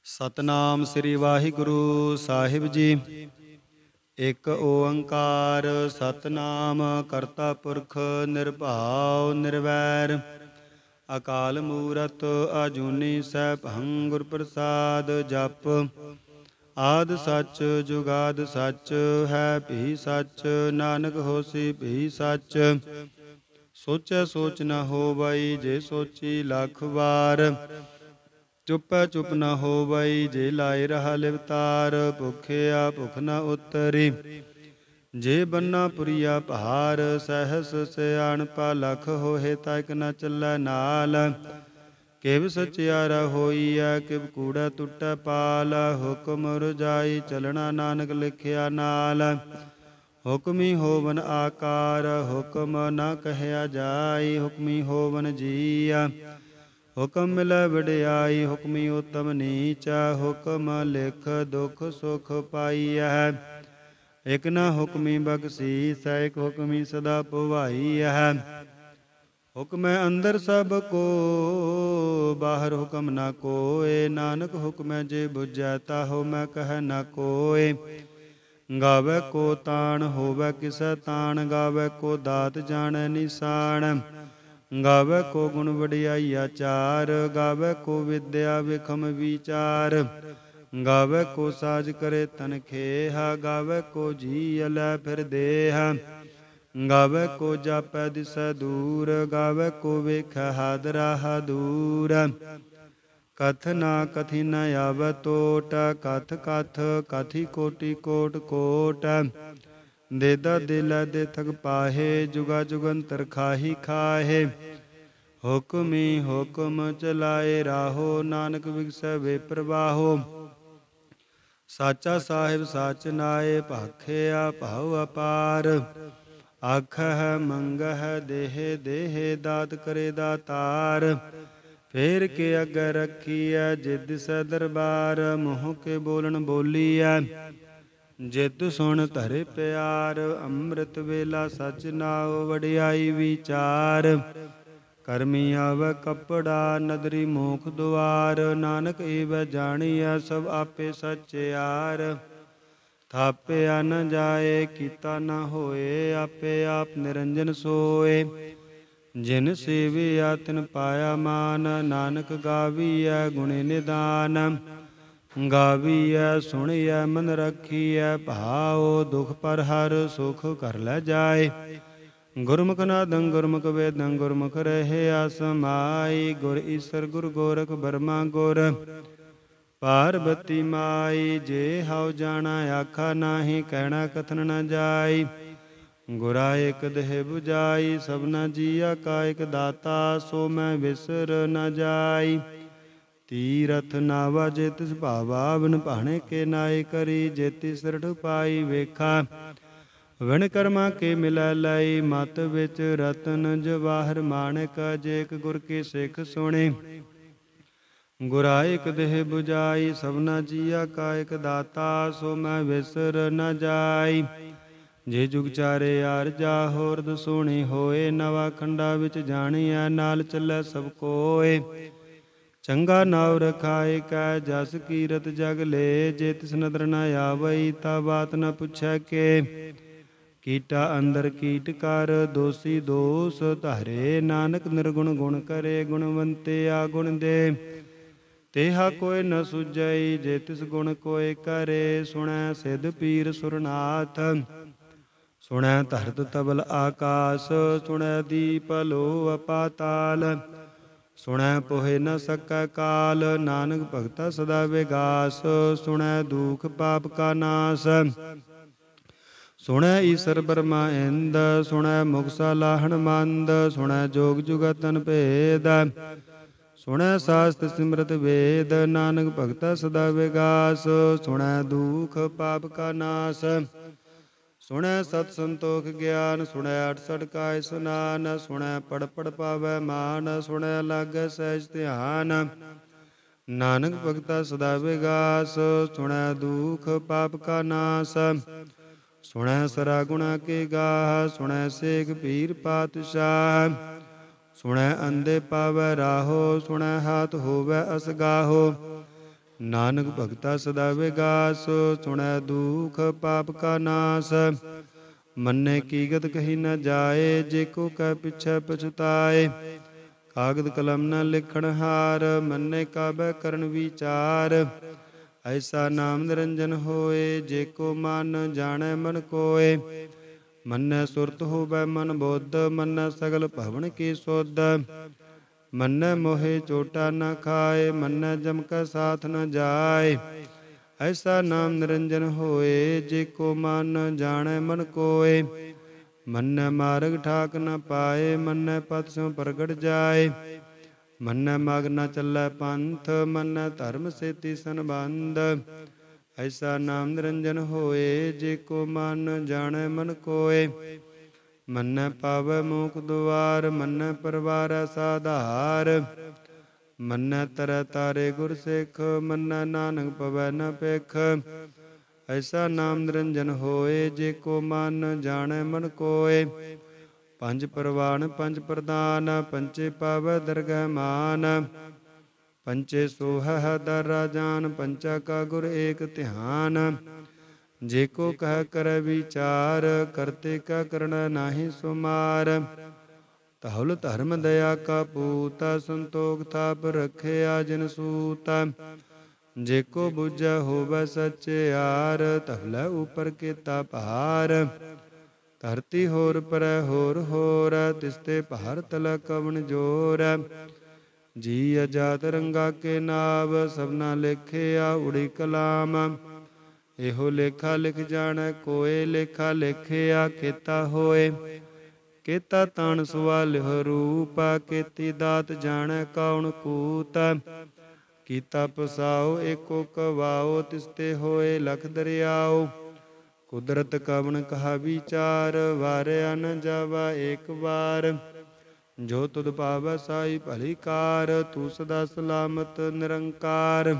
ਸਤਨਾਮ ਸ੍ਰੀ ਵਾਹਿਗੁਰੂ ਸਾਹਿਬ ਜੀ। ਇੱਕ ਓੰਕਾਰ ਸਤਨਾਮ ਕਰਤਾ ਪੁਰਖ ਨਿਰਭਉ ਨਿਰਵੈਰ। ਅਕਾਲ ਮੂਰਤ ਅਜੂਨੀ ਸੈਭੰ ਗੁਰ ਪ੍ਰਸਾਦ ਜਪ। ਆਦਿ ਸੱਚ ਜੁਗਾਦਿ ਸੱਚ ਹੈ ਭੀ ਸੱਚ। ਨਾਨਕ ਹੋਸੀ ਭੀ ਸੱਚ। ਸੋਚੈ ਸੋਚ ਨ ਹੋਵਈ ਜੇ ਸੋਚੀ ਲੱਖ ਵਾਰ। ਚੁੱਪੈ ਚੁੱਪ ਨ ਹੋਵਈ ਜੇ ਲਾਇ ਰਹਾ ਲਿਵਤਾਰ। ਭੁਖਿਆ ਭੁਖ ਨ ਉਤਰੀ ਜੇ ਬੰਨਾ ਪੁਰੀਆ ਭਾਰ। ਸਹਿਸ ਸਿਆਣਪਾ ਲਖ ਹੋਏ ਤਾ ਇਕ ਨ ਚੱਲੈ ਨਾਲ। ਕਿਵ ਸਚਿਆਰਾ ਹੋਈਐ ਕਿਵ ਕੂੜੈ ਟੁੱਟੈ ਪਾਲ। ਹੁਕਮ ਰਜਾਈ ਚਲਣਾ ਨਾਨਕ ਲਿਖਿਆ ਨਾਲ। ਹੁਕਮੀ ਹੋਵਨ ਆਕਾਰ ਹੁਕਮ ਨ ਕਹਿਆ ਜਾਈ। ਹੁਕਮੀ ਹੋਵਨ ਜੀਆ ਹੁਕਮ ਮਿਲੈ ਵਡਿਆਈ। ਹੁਕਮੀ ਉਤਮ ਨੀਚ ਹੁਕਮ ਲਿਖ ਦੁਖ ਸੁਖ ਪਾਈਐ। ਇਕ ਨ ਹੁਕਮੀ ਬਖਸੀਸ ਇਕ ਹੁਕਮੀ ਸਦਾ ਭਵਾਈਐ। ਹੁਕਮੈ ਅੰਦਰ ਸਭ ਕੋ ਬਾਹਰ ਹੁਕਮ ਨ ਕੋਇ। ਨਾਨਕ ਹੁਕਮੈ ਜੇ ਬੁਝੈ ਤਾਹੂ ਮੈਂ ਕਹਿ ਨ ਕੋਇ। ਗਾਵੈ ਕੋ ਤਾਣ ਹੋਵੈ ਕਿਸੈ ਤਾਣ। ਗਾਵੈ ਕੋ ਦਾਤ ਜਾਣੈ ਨਿਸ਼ਾਨ। ਗਾਵੈ ਕੋ ਗੁਣ ਵਡਿਆਈਆ ਚਾਰ। ਗਾਵੈ ਕੋ ਵਿਦਿਆ ਵਿਖਮ ਵਿਚਾਰ। ਗਾਵੈ ਕੋ ਸਾਜ ਕਰੇ ਤਨ ਖੇਹਾ। ਗਾਵੈ ਕੋ ਜੀ ਅਲੈ ਫਿਰ ਦੇਹਾ। ਗਾਵੈ ਕੋ ਜਾਪੈ ਦਿਸੈ ਦੂਰ। ਗਾਵੈ ਕੋ ਵੇਖੈ ਹਾਦਰਾ ਦੂਰ। ਕਥ ਨਾ ਕਥੀ ਨ ਆਵੈ ਟੋਟ। ਕਥ ਕਥ ਕਥੀ ਕੋਟਿ ਕੋਟਿ ਕੋਟ। ਦੇਦਾ ਦਿਲੈ ਦੇ ਥਗ ਪਾਹੇ। ਜੁਗਾ ਜੁਗੰਤਰ ਖਾਹੀ ਖਾਹੇ। ਹੁਕਮੀ ਹੁਕਮ ਚਲਾਏ ਰਾਹੋ। ਨਾਨਕ ਵਿਗਸੈ ਵੇ ਪ੍ਰਵਾਹੋ। ਸਾਚਾ ਸਾਹਿਬ ਸਾਚ ਨਾਏ ਭਾਖਿਆ ਭਾਉ ਅਪਾਰ। ਆਖਹਿ ਮੰਗਹਿ ਦੇਹਿ ਦੇਹਿ ਦਾਤ ਕਰੇ ਦਾਤਾਰ। ਫੇਰ ਕੇ ਅੱਗੇ ਰੱਖੀਐ ਜਿ ਦਿਸੈ ਦਰਬਾਰ। ਮੂੰਹ ਕੇ ਬੋਲਣ ਬੋਲੀਐ ਜਿਤੁ ਸੁਣ ਧਰੇ ਪਿਆਰ। ਅੰਮ੍ਰਿਤ ਵੇਲਾ ਸਚ ਨਾਉ ਵਡਿਆਈ ਵਿਚਾਰ। ਕਰਮੀ ਆਵੈ ਕੱਪੜਾ ਨਦਰੀ ਮੋਖ ਦੁਆਰ। ਨਾਨਕ ਏਵੈ ਜਾਣੀਐ ਸਭ ਆਪੇ ਸਚਿਆਰ। ਥਾਪਿਆ ਨ ਜਾਏ ਕੀਤਾ ਨ ਹੋਏ। ਆਪੇ ਆਪ ਨਿਰੰਜਨ ਸੋਏ। ਜਿਨ ਸੇਵਿਆ ਤਿਨ ਪਾਇਆ ਮਾਨ। ਨਾਨਕ ਗਾਵੀਐ ਗੁਣੇ ਨਿਦਾਨ। ਗਾਵੀਐ ਸੁਣੀਐ ਮਨ ਰਖੀਐ ਭਾਉ। ਦੁਖ ਪਰ ਹਰ ਸੁਖ ਘਰ ਲੈ ਜਾਏ। ਗੁਰਮੁਖ ਨਾਦੰ ਗੁਰਮੁਖ ਵੇਦੰ ਗੁਰਮੁਖ ਰਹਿਆ ਸਮਾਈ। ਗੁਰ ਈਸਰ ਗੁਰ ਗੋਰਖ ਬਰਮਾ ਗੁਰ ਪਾਰਬਤੀ ਮਾਈ। ਜੇ ਹਉ ਜਾਣਾ ਆਖਾ ਨਾਹੀ ਕਹਿਣਾ ਕਥਨ ਨ ਜਾਈ। ਗੁਰਾ ਇਕ ਦੇਹ 부ਜਾਈ ਸਭਨਾ ਜੀਆ ਕਾ ਇਕ ਦਾਤਾ। ਸੋ ਮੈਂ ਵਿਸਰ ਨ ਜਾਈ। ਤੀਰਥ ਨਾਵਾ ਜੇ ਤਿਸ ਭਾਵਾ ਬਿਨ ਭਾਣੇ ਕੇ ਨਾਏ ਕਰੀ। ਜੇ ਤਿਸ ਰਠ ਪਾਈ ਵੇਖਾ ਵਿਣ ਕਰਮਾ ਕੇ ਮਿਲੈ ਲਈ। ਮਤ ਵਿੱਚ ਰਤਨ ਜਵਾਹਰ ਮਾਣਕ ਜੇ ਇਕ ਗੁਰ ਕੀ ਸਿੱਖ ਸੁਣੇ। ਗੁਰਾ ਇਕ ਦੇਹ 부ਜਾਈ ਸਭਨਾ ਜੀਆ ਕਾ ਇਕ ਦਾਤਾ। ਸੋ ਮੈਂ ਵਿਸਰ ਨ ਜਾਈ। ਜੇ ਜੁਗ ਚਾਰੇ ਆਰਜਾ ਹੋਰਦ ਸੋਹਣੀ ਹੋਏ। ਨਵਾ ਖੰਡਾ ਵਿੱਚ ਜਾਣੀਐ ਨਾਲ ਚੱਲੈ ਸਭ ਕੋਏ। ਚੰਗਾ ਨਾਉ ਰਖਾਇ ਕੈ ਜਸ ਕੀਰਤ ਜਗ ਲੇ। ਜੇ ਤਿਸ ਨਦਰ ਨ ਆਵਈ ਤਾ ਬਾਤ ਨ ਪੁੱਛੈ ਕੇ। ਕੀਟਾ ਅੰਦਰ ਕੀਟ ਕਰ ਦੋਸੀ ਦੋਸ ਧਾਰੇ। ਨਾਨਕ ਨਿਰਗੁਣ ਗੁਣ ਕਰੇ ਗੁਣਵੰਤਿਆ ਗੁਣ ਦੇ। ਤੇਹਾ ਕੋਈ ਨ ਸੁਝਈ ਜੇ ਤਿਸ ਗੁਣ ਕੋਇ ਕਰੇ। ਸੁਣੈ ਸਿਧ ਪੀਰ ਸੁਰਨਾਥ ਸੁਣੈ ਧਰਤ ਤਬਲ ਆਕਾਸ। ਸੁਣੈ ਦੀਪ ਲੋ ਅਪਾਤਾਲ। ਸੁਣੈ ਪੋਹਿ ਨ ਸਕੈ ਕਾਲ। ਨਾਨਕ ਭਗਤਾ ਸਦਾ ਵਿਗਾਸ। ਸੁਣੈ ਦੂਖ ਪਾਪ ਕਾ ਨਾਸ। ਸੁਣੈ ਈਸਰ ਬਰਮਾ ਇੰਦ। ਸੁਣੈ ਮੁਕਸਾ ਲਾਹਣ ਮੰਦ। ਸੁਣੈ ਜੋਗ ਜੁਗਤਨ ਭੇਦ। ਸੁਣੈ ਸਾਸਤ ਸਿਮਰਤ ਵੇਦ। ਨਾਨਕ ਭਗਤਾ ਸਦਾ ਵਿਗਾਸ। ਸੁਣੈ ਦੂਖ ਪਾਪ ਕਾ ਨਾਸ। ਸੁਣੈ ਸਤ ਸੰਤੋਖ ਗਿਆਨ। ਸੁਣੈ ਅਠਸਠ ਕਾ ਇਸਨਾਨ। ਸੁਣੈ ਪੜ ਪੜ ਪਾਵੈ ਮਾਨ। ਸੁਣੈ ਲਾਗੈ ਸਹਿਜ ਧਿਆਨ। ਨਾਨਕ ਭਗਤਾ ਸਦਾ ਵਿਗਾਸ। ਸੁਣੈ ਦੂਖ ਪਾਪ ਕਾ ਨਾਸ। ਸੁਣੈ ਸਰਾ ਗੁਣਾ ਕੇ ਗਾਹ। ਸੁਣੈ ਸੇਖ ਪੀਰ ਪਾਤਸ਼ਾਹ। ਸੁਣੈ ਅੰਧੇ ਪਾਵੈ ਰਾਹੋ। ਸੁਣੈ ਹਾਥ ਹੋਵੈ ਅਸਗਾਹੋ। ਨਾਨਕ ਭਗਤਾ ਸਦਾ ਵਿਗਾਸ, ਸੁਣੈ ਦੁਖ ਪਾਪ ਕਾ ਨਾਸ। ਮੰਨੇ ਕੀਗਤ ਕਹੀ ਨ ਜਾਏ, ਜੇ ਕੋ ਕਹਿ ਪਿਛੈ ਪਛੁਤਾਏ। ਕਾਗਦ ਕਲਮ ਨ ਲਿਖਣ ਹਾਰ, ਮੰਨੇ ਕਾਬੈ ਕਰਨ ਵਿਚਾਰ। ਐਸਾ ਨਾਮ ਨਿਰੰਜਨ ਹੋਏ, ਜੇ ਕੋ ਮਨ ਜਾਣੈ ਮਨ ਕੋਏ। ਮੰਨੈ ਸੁਰਤ ਹੋਵੈ ਮਨ ਬੁੱਧ, ਮੰਨੈ ਸਗਲ ਭਵਨ ਕੀ ਸੁਧ। ਮੰਨੈ ਮੋਹਿ ਚੋਟਾ ਨ ਖਾਏ, ਮੰਨੈ ਜਮ ਕੈ ਸਾਥ ਨ ਜਾਏ। ਐਸਾ ਨਾਮ ਨਿਰੰਜਨ ਹੋਏ, ਜੇ ਕੋ ਮਨ ਜਾਣੈ ਮਨ ਕੋਏ। ਮੰਨੈ ਮਾਰਗ ਠਾਕ ਨ ਪਾਏ, ਮੰਨੈ ਪਥ ਸਿਉ ਪ੍ਰਗਟ ਜਾਏ। ਮੰਨੈ ਮਗ ਨ ਚੱਲੈ ਪੰਥ, ਮੰਨੈ ਧਰਮ ਸੇਤੀ ਸੰਬੰਧ। ਐਸਾ ਨਾਮ ਨਿਰੰਜਨ ਹੋਏ, ਜੇ ਕੋ ਮਨ ਜਾਣੈ ਮਨ ਕੋਏ। ਮੰਨੈ ਪਾਵੈ ਮੋਖ ਦੁਆਰ, ਮੰਨੈ ਪਰਵਾਰੈ ਸਾਧਾਰ। ਮੰਨੈ ਤਰੈ ਤਾਰੇ ਗੁਰ ਸਿੱਖ, ਮੰਨੈ ਨਾਨਕ ਪਵੈ ਨ ਭਿਖ। ਐਸਾ ਨਾਮ ਨਿਰੰਜਨ ਹੋਏ, ਜੇ ਕੋ ਮਨ ਜਾਣੈ ਮਨ ਕੋਏ। ਪੰਜ ਪਰਵਾਨ ਪੰਜ ਪ੍ਰਧਾਨ, ਪੰਚੇ ਪਾਵੈ ਦਰਗਹਿ ਮਾਨ। ਪੰਚੇ ਸੋਹੈ ਦਰ ਰਾਜਾਨ, ਪੰਚਾ ਕਾ ਗੁਰ ਏਕ ਧਿਆਨ। ਜੇ ਕੋ ਕਹਿ ਕਰੈ ਵਿਚਾਰ, ਕਰਤੇ ਕਾ ਕਰਣਾ ਨਾਹੀ ਸੁਮਾਰ। ਧੌਲ ਧਰਮ ਦਇਆ ਕਾ ਪੂਤ, ਸੰਤੋਖ ਥਾਪ ਰਖਿਆ ਜਿਨ ਸੂਤ। ਜੇ ਕੋ ਬੁਝੈ ਹੋਵੈ ਸਚਿਆਰ, ਧਵਲੈ ਉਪਰ ਕੀਤਾ ਭਾਰ। ਧਰਤੀ ਹੋਰ ਪਰੈ ਹੋਰ ਹੋਰ, ਤਿਸਤੇ ਭਾਰ ਤਲੈ ਕਵਣ ਜੋਰ। ਜੀ ਅਜਾਤ ਰੰਗਾ ਕੇ ਨਾਵ, ਸਭਨਾ ਲੇਖਿਆ ਉੜੀ ਕਲਾਮ। ਇਹੋ ਲੇਖਾ ਲਿਖ ਜਾਣੈ ਕੋਇ, ਲੇਖਾ ਲੇਖਿਆ ਕੀਤਾ ਹੋਏ। ਕੀਤਾ ਤਾਣ ਸੁਆ ਲਿਹ ਰੂਪ, ਕੀਤੀ ਦਾਤ ਜਾਣੈ ਕੌਣ ਕੂਤ। ਕੀਤਾ ਪਸਾਉ ਏਕੋ ਕਵਾਉ, ਤਿਸਤੇ ਹੋਏ ਲਖ ਦਰਿਆਉ। ਕੁਦਰਤ ਕਵਣ ਕਹਾ ਵਿਚਾਰ, ਵਾਰਿਆ ਨ ਜਾਵਾ ਏਕ ਵਾਰ। ਜੋ ਤੁਧ ਭਾਵੈ ਸਾਈ ਭਲੀ ਕਾਰ, ਤੂੰ ਸਦਾ ਸਲਾਮਤ ਨਿਰੰਕਾਰ।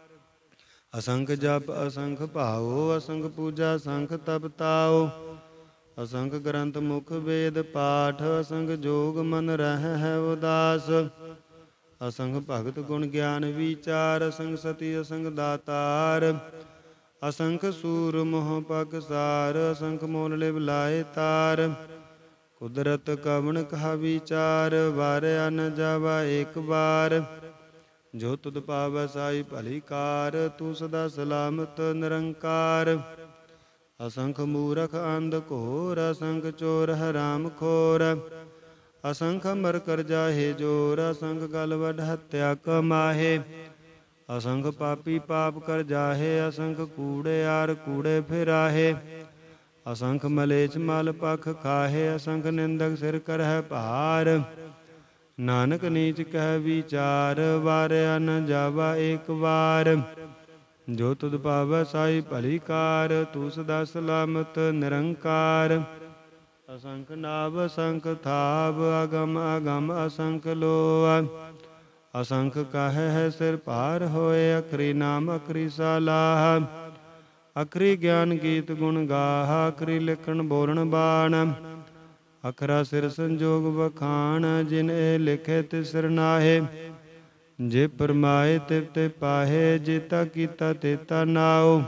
ਅਸੰਖ ਜਪ ਅਸੰਖ ਭਾਉ, ਅਸੰਖ ਪੂਜਾ ਅਸੰਖ ਤਪ ਤਾਉ। ਅਸੰਖ ਗ੍ਰੰਥ ਮੁਖ ਵੇਦ ਪਾਠ, ਅਸੰਖ ਜੋਗ ਮਨ ਰਹਿ ਹੈ ਉਦਾਸ। ਅਸੰਖ ਭਗਤ ਗੁਣ ਗਿਆਨ ਵਿਚਾਰ, ਅਸੰਖ ਸਤੀ ਅਸੰਖ ਦਾਤਾਰ। ਅਸੰਖ ਸੂਰ ਮੋਹ ਪਗਸਾਰ, ਅਸੰਖ ਮੋਲ ਲਿਵ ਲਾਏ ਤਾਰ। ਕੁਦਰਤ ਕਵਣ ਕਹਾ ਵਿਚਾਰ, ਵਾਰਿਆ ਨ ਜਾਵਾ ਏਕ ਵਾਰ। ਜੋ ਤੁਧ ਭਾਵੈ ਸਾਈ ਭਲੀ ਕਾਰ, ਤੂੰ ਸਦਾ ਸਲਾਮਤ ਨਿਰੰਕਾਰ। ਅਸੰਖ ਮੂਰਖ ਅੰਧ ਘੋਰ, ਅਸੰਖ ਚੋਰ ਹਰਾਮ ਖੋਰ। ਅਸੰਖ ਅਮਰ ਕਰ ਜਾਹੇ ਜੋਰ, ਅਸੰਖ ਗਲ ਵੱਢ ਹੱਤਿਆ ਕਮਾਹੇ। ਅਸੰਖ ਪਾਪੀ ਪਾਪ ਕਰ ਜਾਹੇ, ਅਸੰਖ ਕੂੜਿਆਰ ਕੂੜੇ ਫਿਰਾਹੇ। ਅਸੰਖ ਮਲੇਛ ਮਲ ਪਖ ਖਾਹੇ, ਅਸੰਖ ਨਿੰਦਕ ਸਿਰ ਕਰਹਿ ਭਾਰ। ਨਾਨਕ ਨੀਚ ਕਹਿ ਵਿਚਾਰ, ਵਾਰਿਆ ਨ ਜਾਵਾ ਏਕ ਵਾਰ। ਜੋ ਤੁਧ ਭਾਵੈ ਸਾਈ ਭਲੀ ਕਾਰ, ਤੂੰ ਸਦਾ ਸਲਾਮਤ ਨਿਰੰਕਾਰ। ਅਸੰਖ ਨਾਭ ਅਸੰਖ ਥਾਪ, ਅਗਮ ਅਗਮ ਅਸੰਖ ਲੋਆ। ਅਸੰਖ ਕਾਹੈ ਹੈ ਸਿਰ ਭਾਰ ਹੋਏ, ਅਖਰੀ ਨਾਮ ਅਖਰੀ ਸਾਲਾਹ। ਅਖਰੀ ਗਿਆਨ ਗੀਤ ਗੁਣ ਗਾਹ, ਅਖਰੀ ਲਿਖਣ ਬੋਲਣ ਬਾਣ। ਅਖਰਾ ਸਿਰ ਸੰਜੋਗ ਵਖਾਣ, ਜਿਨ ਇਹ ਲਿਖੇ ਤਿਸ ਸਿਰ ਨਾਹੇ। ਜੇ ਪਰਮਾਏ ਤਿਵ ਤੇ ਪਾਹੇ, ਜੇਤਾ ਕੀਤਾ ਤੇਤਾ ਨਾਉ।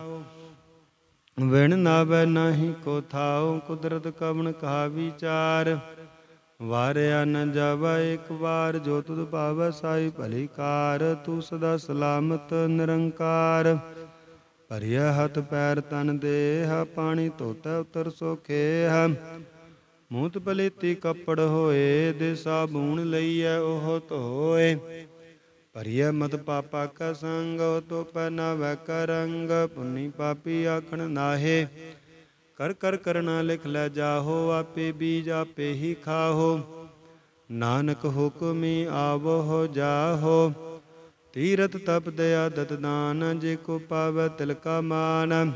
ਵਿਣ ਨਾਵੈ ਨਾਹੀ ਕੋ ਥਾਉ, ਕੁਦਰਤ ਕਵਣ ਕਹਾ ਵਿਚਾਰ। ਵਾਰਿਆ ਨ ਜਾਵਾ ਏਕ ਵਾਰ, ਜੋ ਤੁਧ ਭਾਵੈ ਸਾਈ ਭਲੀ ਕਾਰ। ਤੂੰ ਸਦਾ ਸਲਾਮਤ ਨਿਰੰਕਾਰ। ਭਰਿਆ ਹੱਥ ਪੈਰ ਤਨ ਦੇਹ, ਪਾਣੀ ਧੋਤੈ ਉਤਰ ਸੋਖੇਹ। ਮੂਤ ਪਲੇਤੀ ਕੱਪੜ ਹੋਏ, ਦੇ ਸਾਬੂਣ ਲਈਐ ਉਹ ਧੋਏ। ਭਰੀਐ ਮਤ ਪਾਪਾ ਕਾ ਸੰਗ, ਤੋ ਪਹਿਨਾਵੈ ਕਾ ਰੰਗ। ਪੁੰਨੀ ਪਾਪੀ ਆਖਣ ਨਾਹੇ, ਕਰ ਕਰ ਕਰਨਾ ਲਿਖ ਲੈ ਜਾਹੋ। ਆਪੇ ਬੀਜ ਆਪੇ ਹੀ ਖਾਹੋ, ਨਾਨਕ ਹੁਕਮੀ ਆਵੋ ਜਾਹੋ। ਤੀਰਥ ਤਪ ਦਇਆ ਦਤ ਦਾਨ, ਜੇ ਕੋ ਪਾਵੈ ਤਿਲ ਕਾ ਮਾਨ।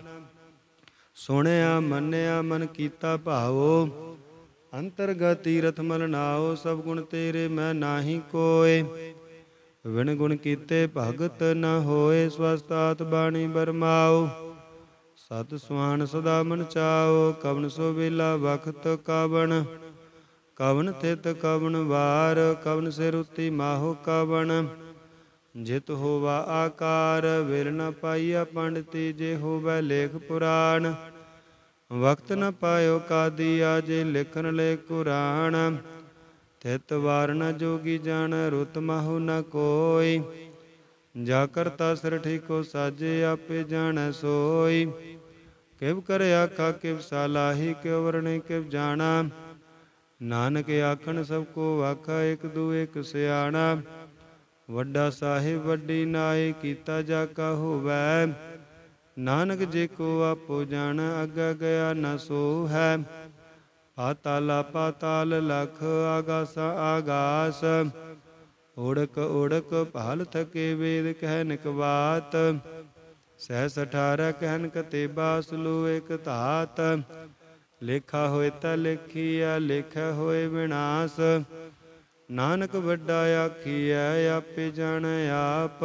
ਸੁਣਿਆ ਮੰਨਿਆ ਮਨ ਕੀਤਾ ਭਾਵੋ, ਅੰਤਰਗਤ ਤੀਰਥ ਮਲ ਨਾਉ। ਸਭ ਗੁਣ ਤੇਰੇ ਮੈਂ ਨਾਹੀ ਕੋਏ, ਵਿਣ ਗੁਣ ਕੀਤੇ ਭਗਤ ਨ ਹੋਏ। ਸਵਸਤਾਤ ਬਾਣੀ ਬਰਮਾਉ, ਸਤ ਸੁਹਾਣ ਸਦਾ ਮਨ ਚਾਉ। ਕਵਨ ਸੋ ਵੇਲਾ ਵਖਤ ਕਵਣ, ਕਵਨ ਥਿਤ ਕਵਨ ਵਾਰ। ਕਵਨ ਸਿਰ ਉਤੀ ਮਾਹੋ ਕਵਣ, ਜਿਤ ਹੋਵਾ ਆਕਾਰ ਵਿਲ ਨ ਪਾਈਆ ਪੰਡਤੀ, ਜੇ ਹੋਵੈ ਲੇਖ ਪੁਰਾਣ ਵਕਤ ਨ ਪਾਇਓ ਕਾਦੀਆ, ਜੇ ਲਿਖਨ ਲੇ ਕੁਰਾਨ ਤਿਤ ਵਾਰ ਨ ਜੋਗੀ ਜਾਣ ਰੁਤ ਮਾਹੂ ਨ ਕੋਈ, ਜਾ ਕਰਤਾ ਸਿਰ ਠੀਕੋ ਸਾਜੇ ਆਪੇ ਜਾਣੈ ਸੋਈ, ਕਿਵ ਕਰ ਆਖਾ ਕਿਵ ਸਾਲਾਹੀ, ਕਿਵ ਵਰਣੇ ਕਿਵ ਜਾਣਾ, ਨਾਨਕ ਆਖਣ ਸਭ ਕੋ ਆਖਾ, ਇਕ ਦੂ ਇਕ ਸਿਆਣਾ, ਵੱਡਾ ਸਾਹਿਬ ਵੱਡੀ ਨਾਏ, ਕੀਤਾ ਜਾ ਕਾ ਹੋਵੈ, ਨਾਨਕ ਜੇ ਕੋ ਆਪੋ ਜਾਣ, ਅੱਗਾ ਗਿਆ ਨ ਸੋ ਹੈ, ਪਾਤਾਲਾ ਪਾਤਾਲ ਲਖ, ਆਗਾਸਾ ਆਗਾਸ, ਓੜਕ ਓੜਕ ਭਾਲ ਥਕੇ, ਵੇਦ ਕਹਿਨਕ ਬਾਤ, ਸਹਿਸ 18 ਕਹਿਨ ਕਤੇਬਾ, ਸਲੂ ਇਕ ਧਾਤ, ਲੇਖਾ ਹੋਏ ਤਾ ਲਿਖੀਐ, ਲੇਖੈ ਹੋਏ ਵਿਨਾਸ਼, ਨਾਨਕ ਵੱਡਾ ਆਖੀਐ, ਆਪੇ ਜਾਣੈ ਆਪ,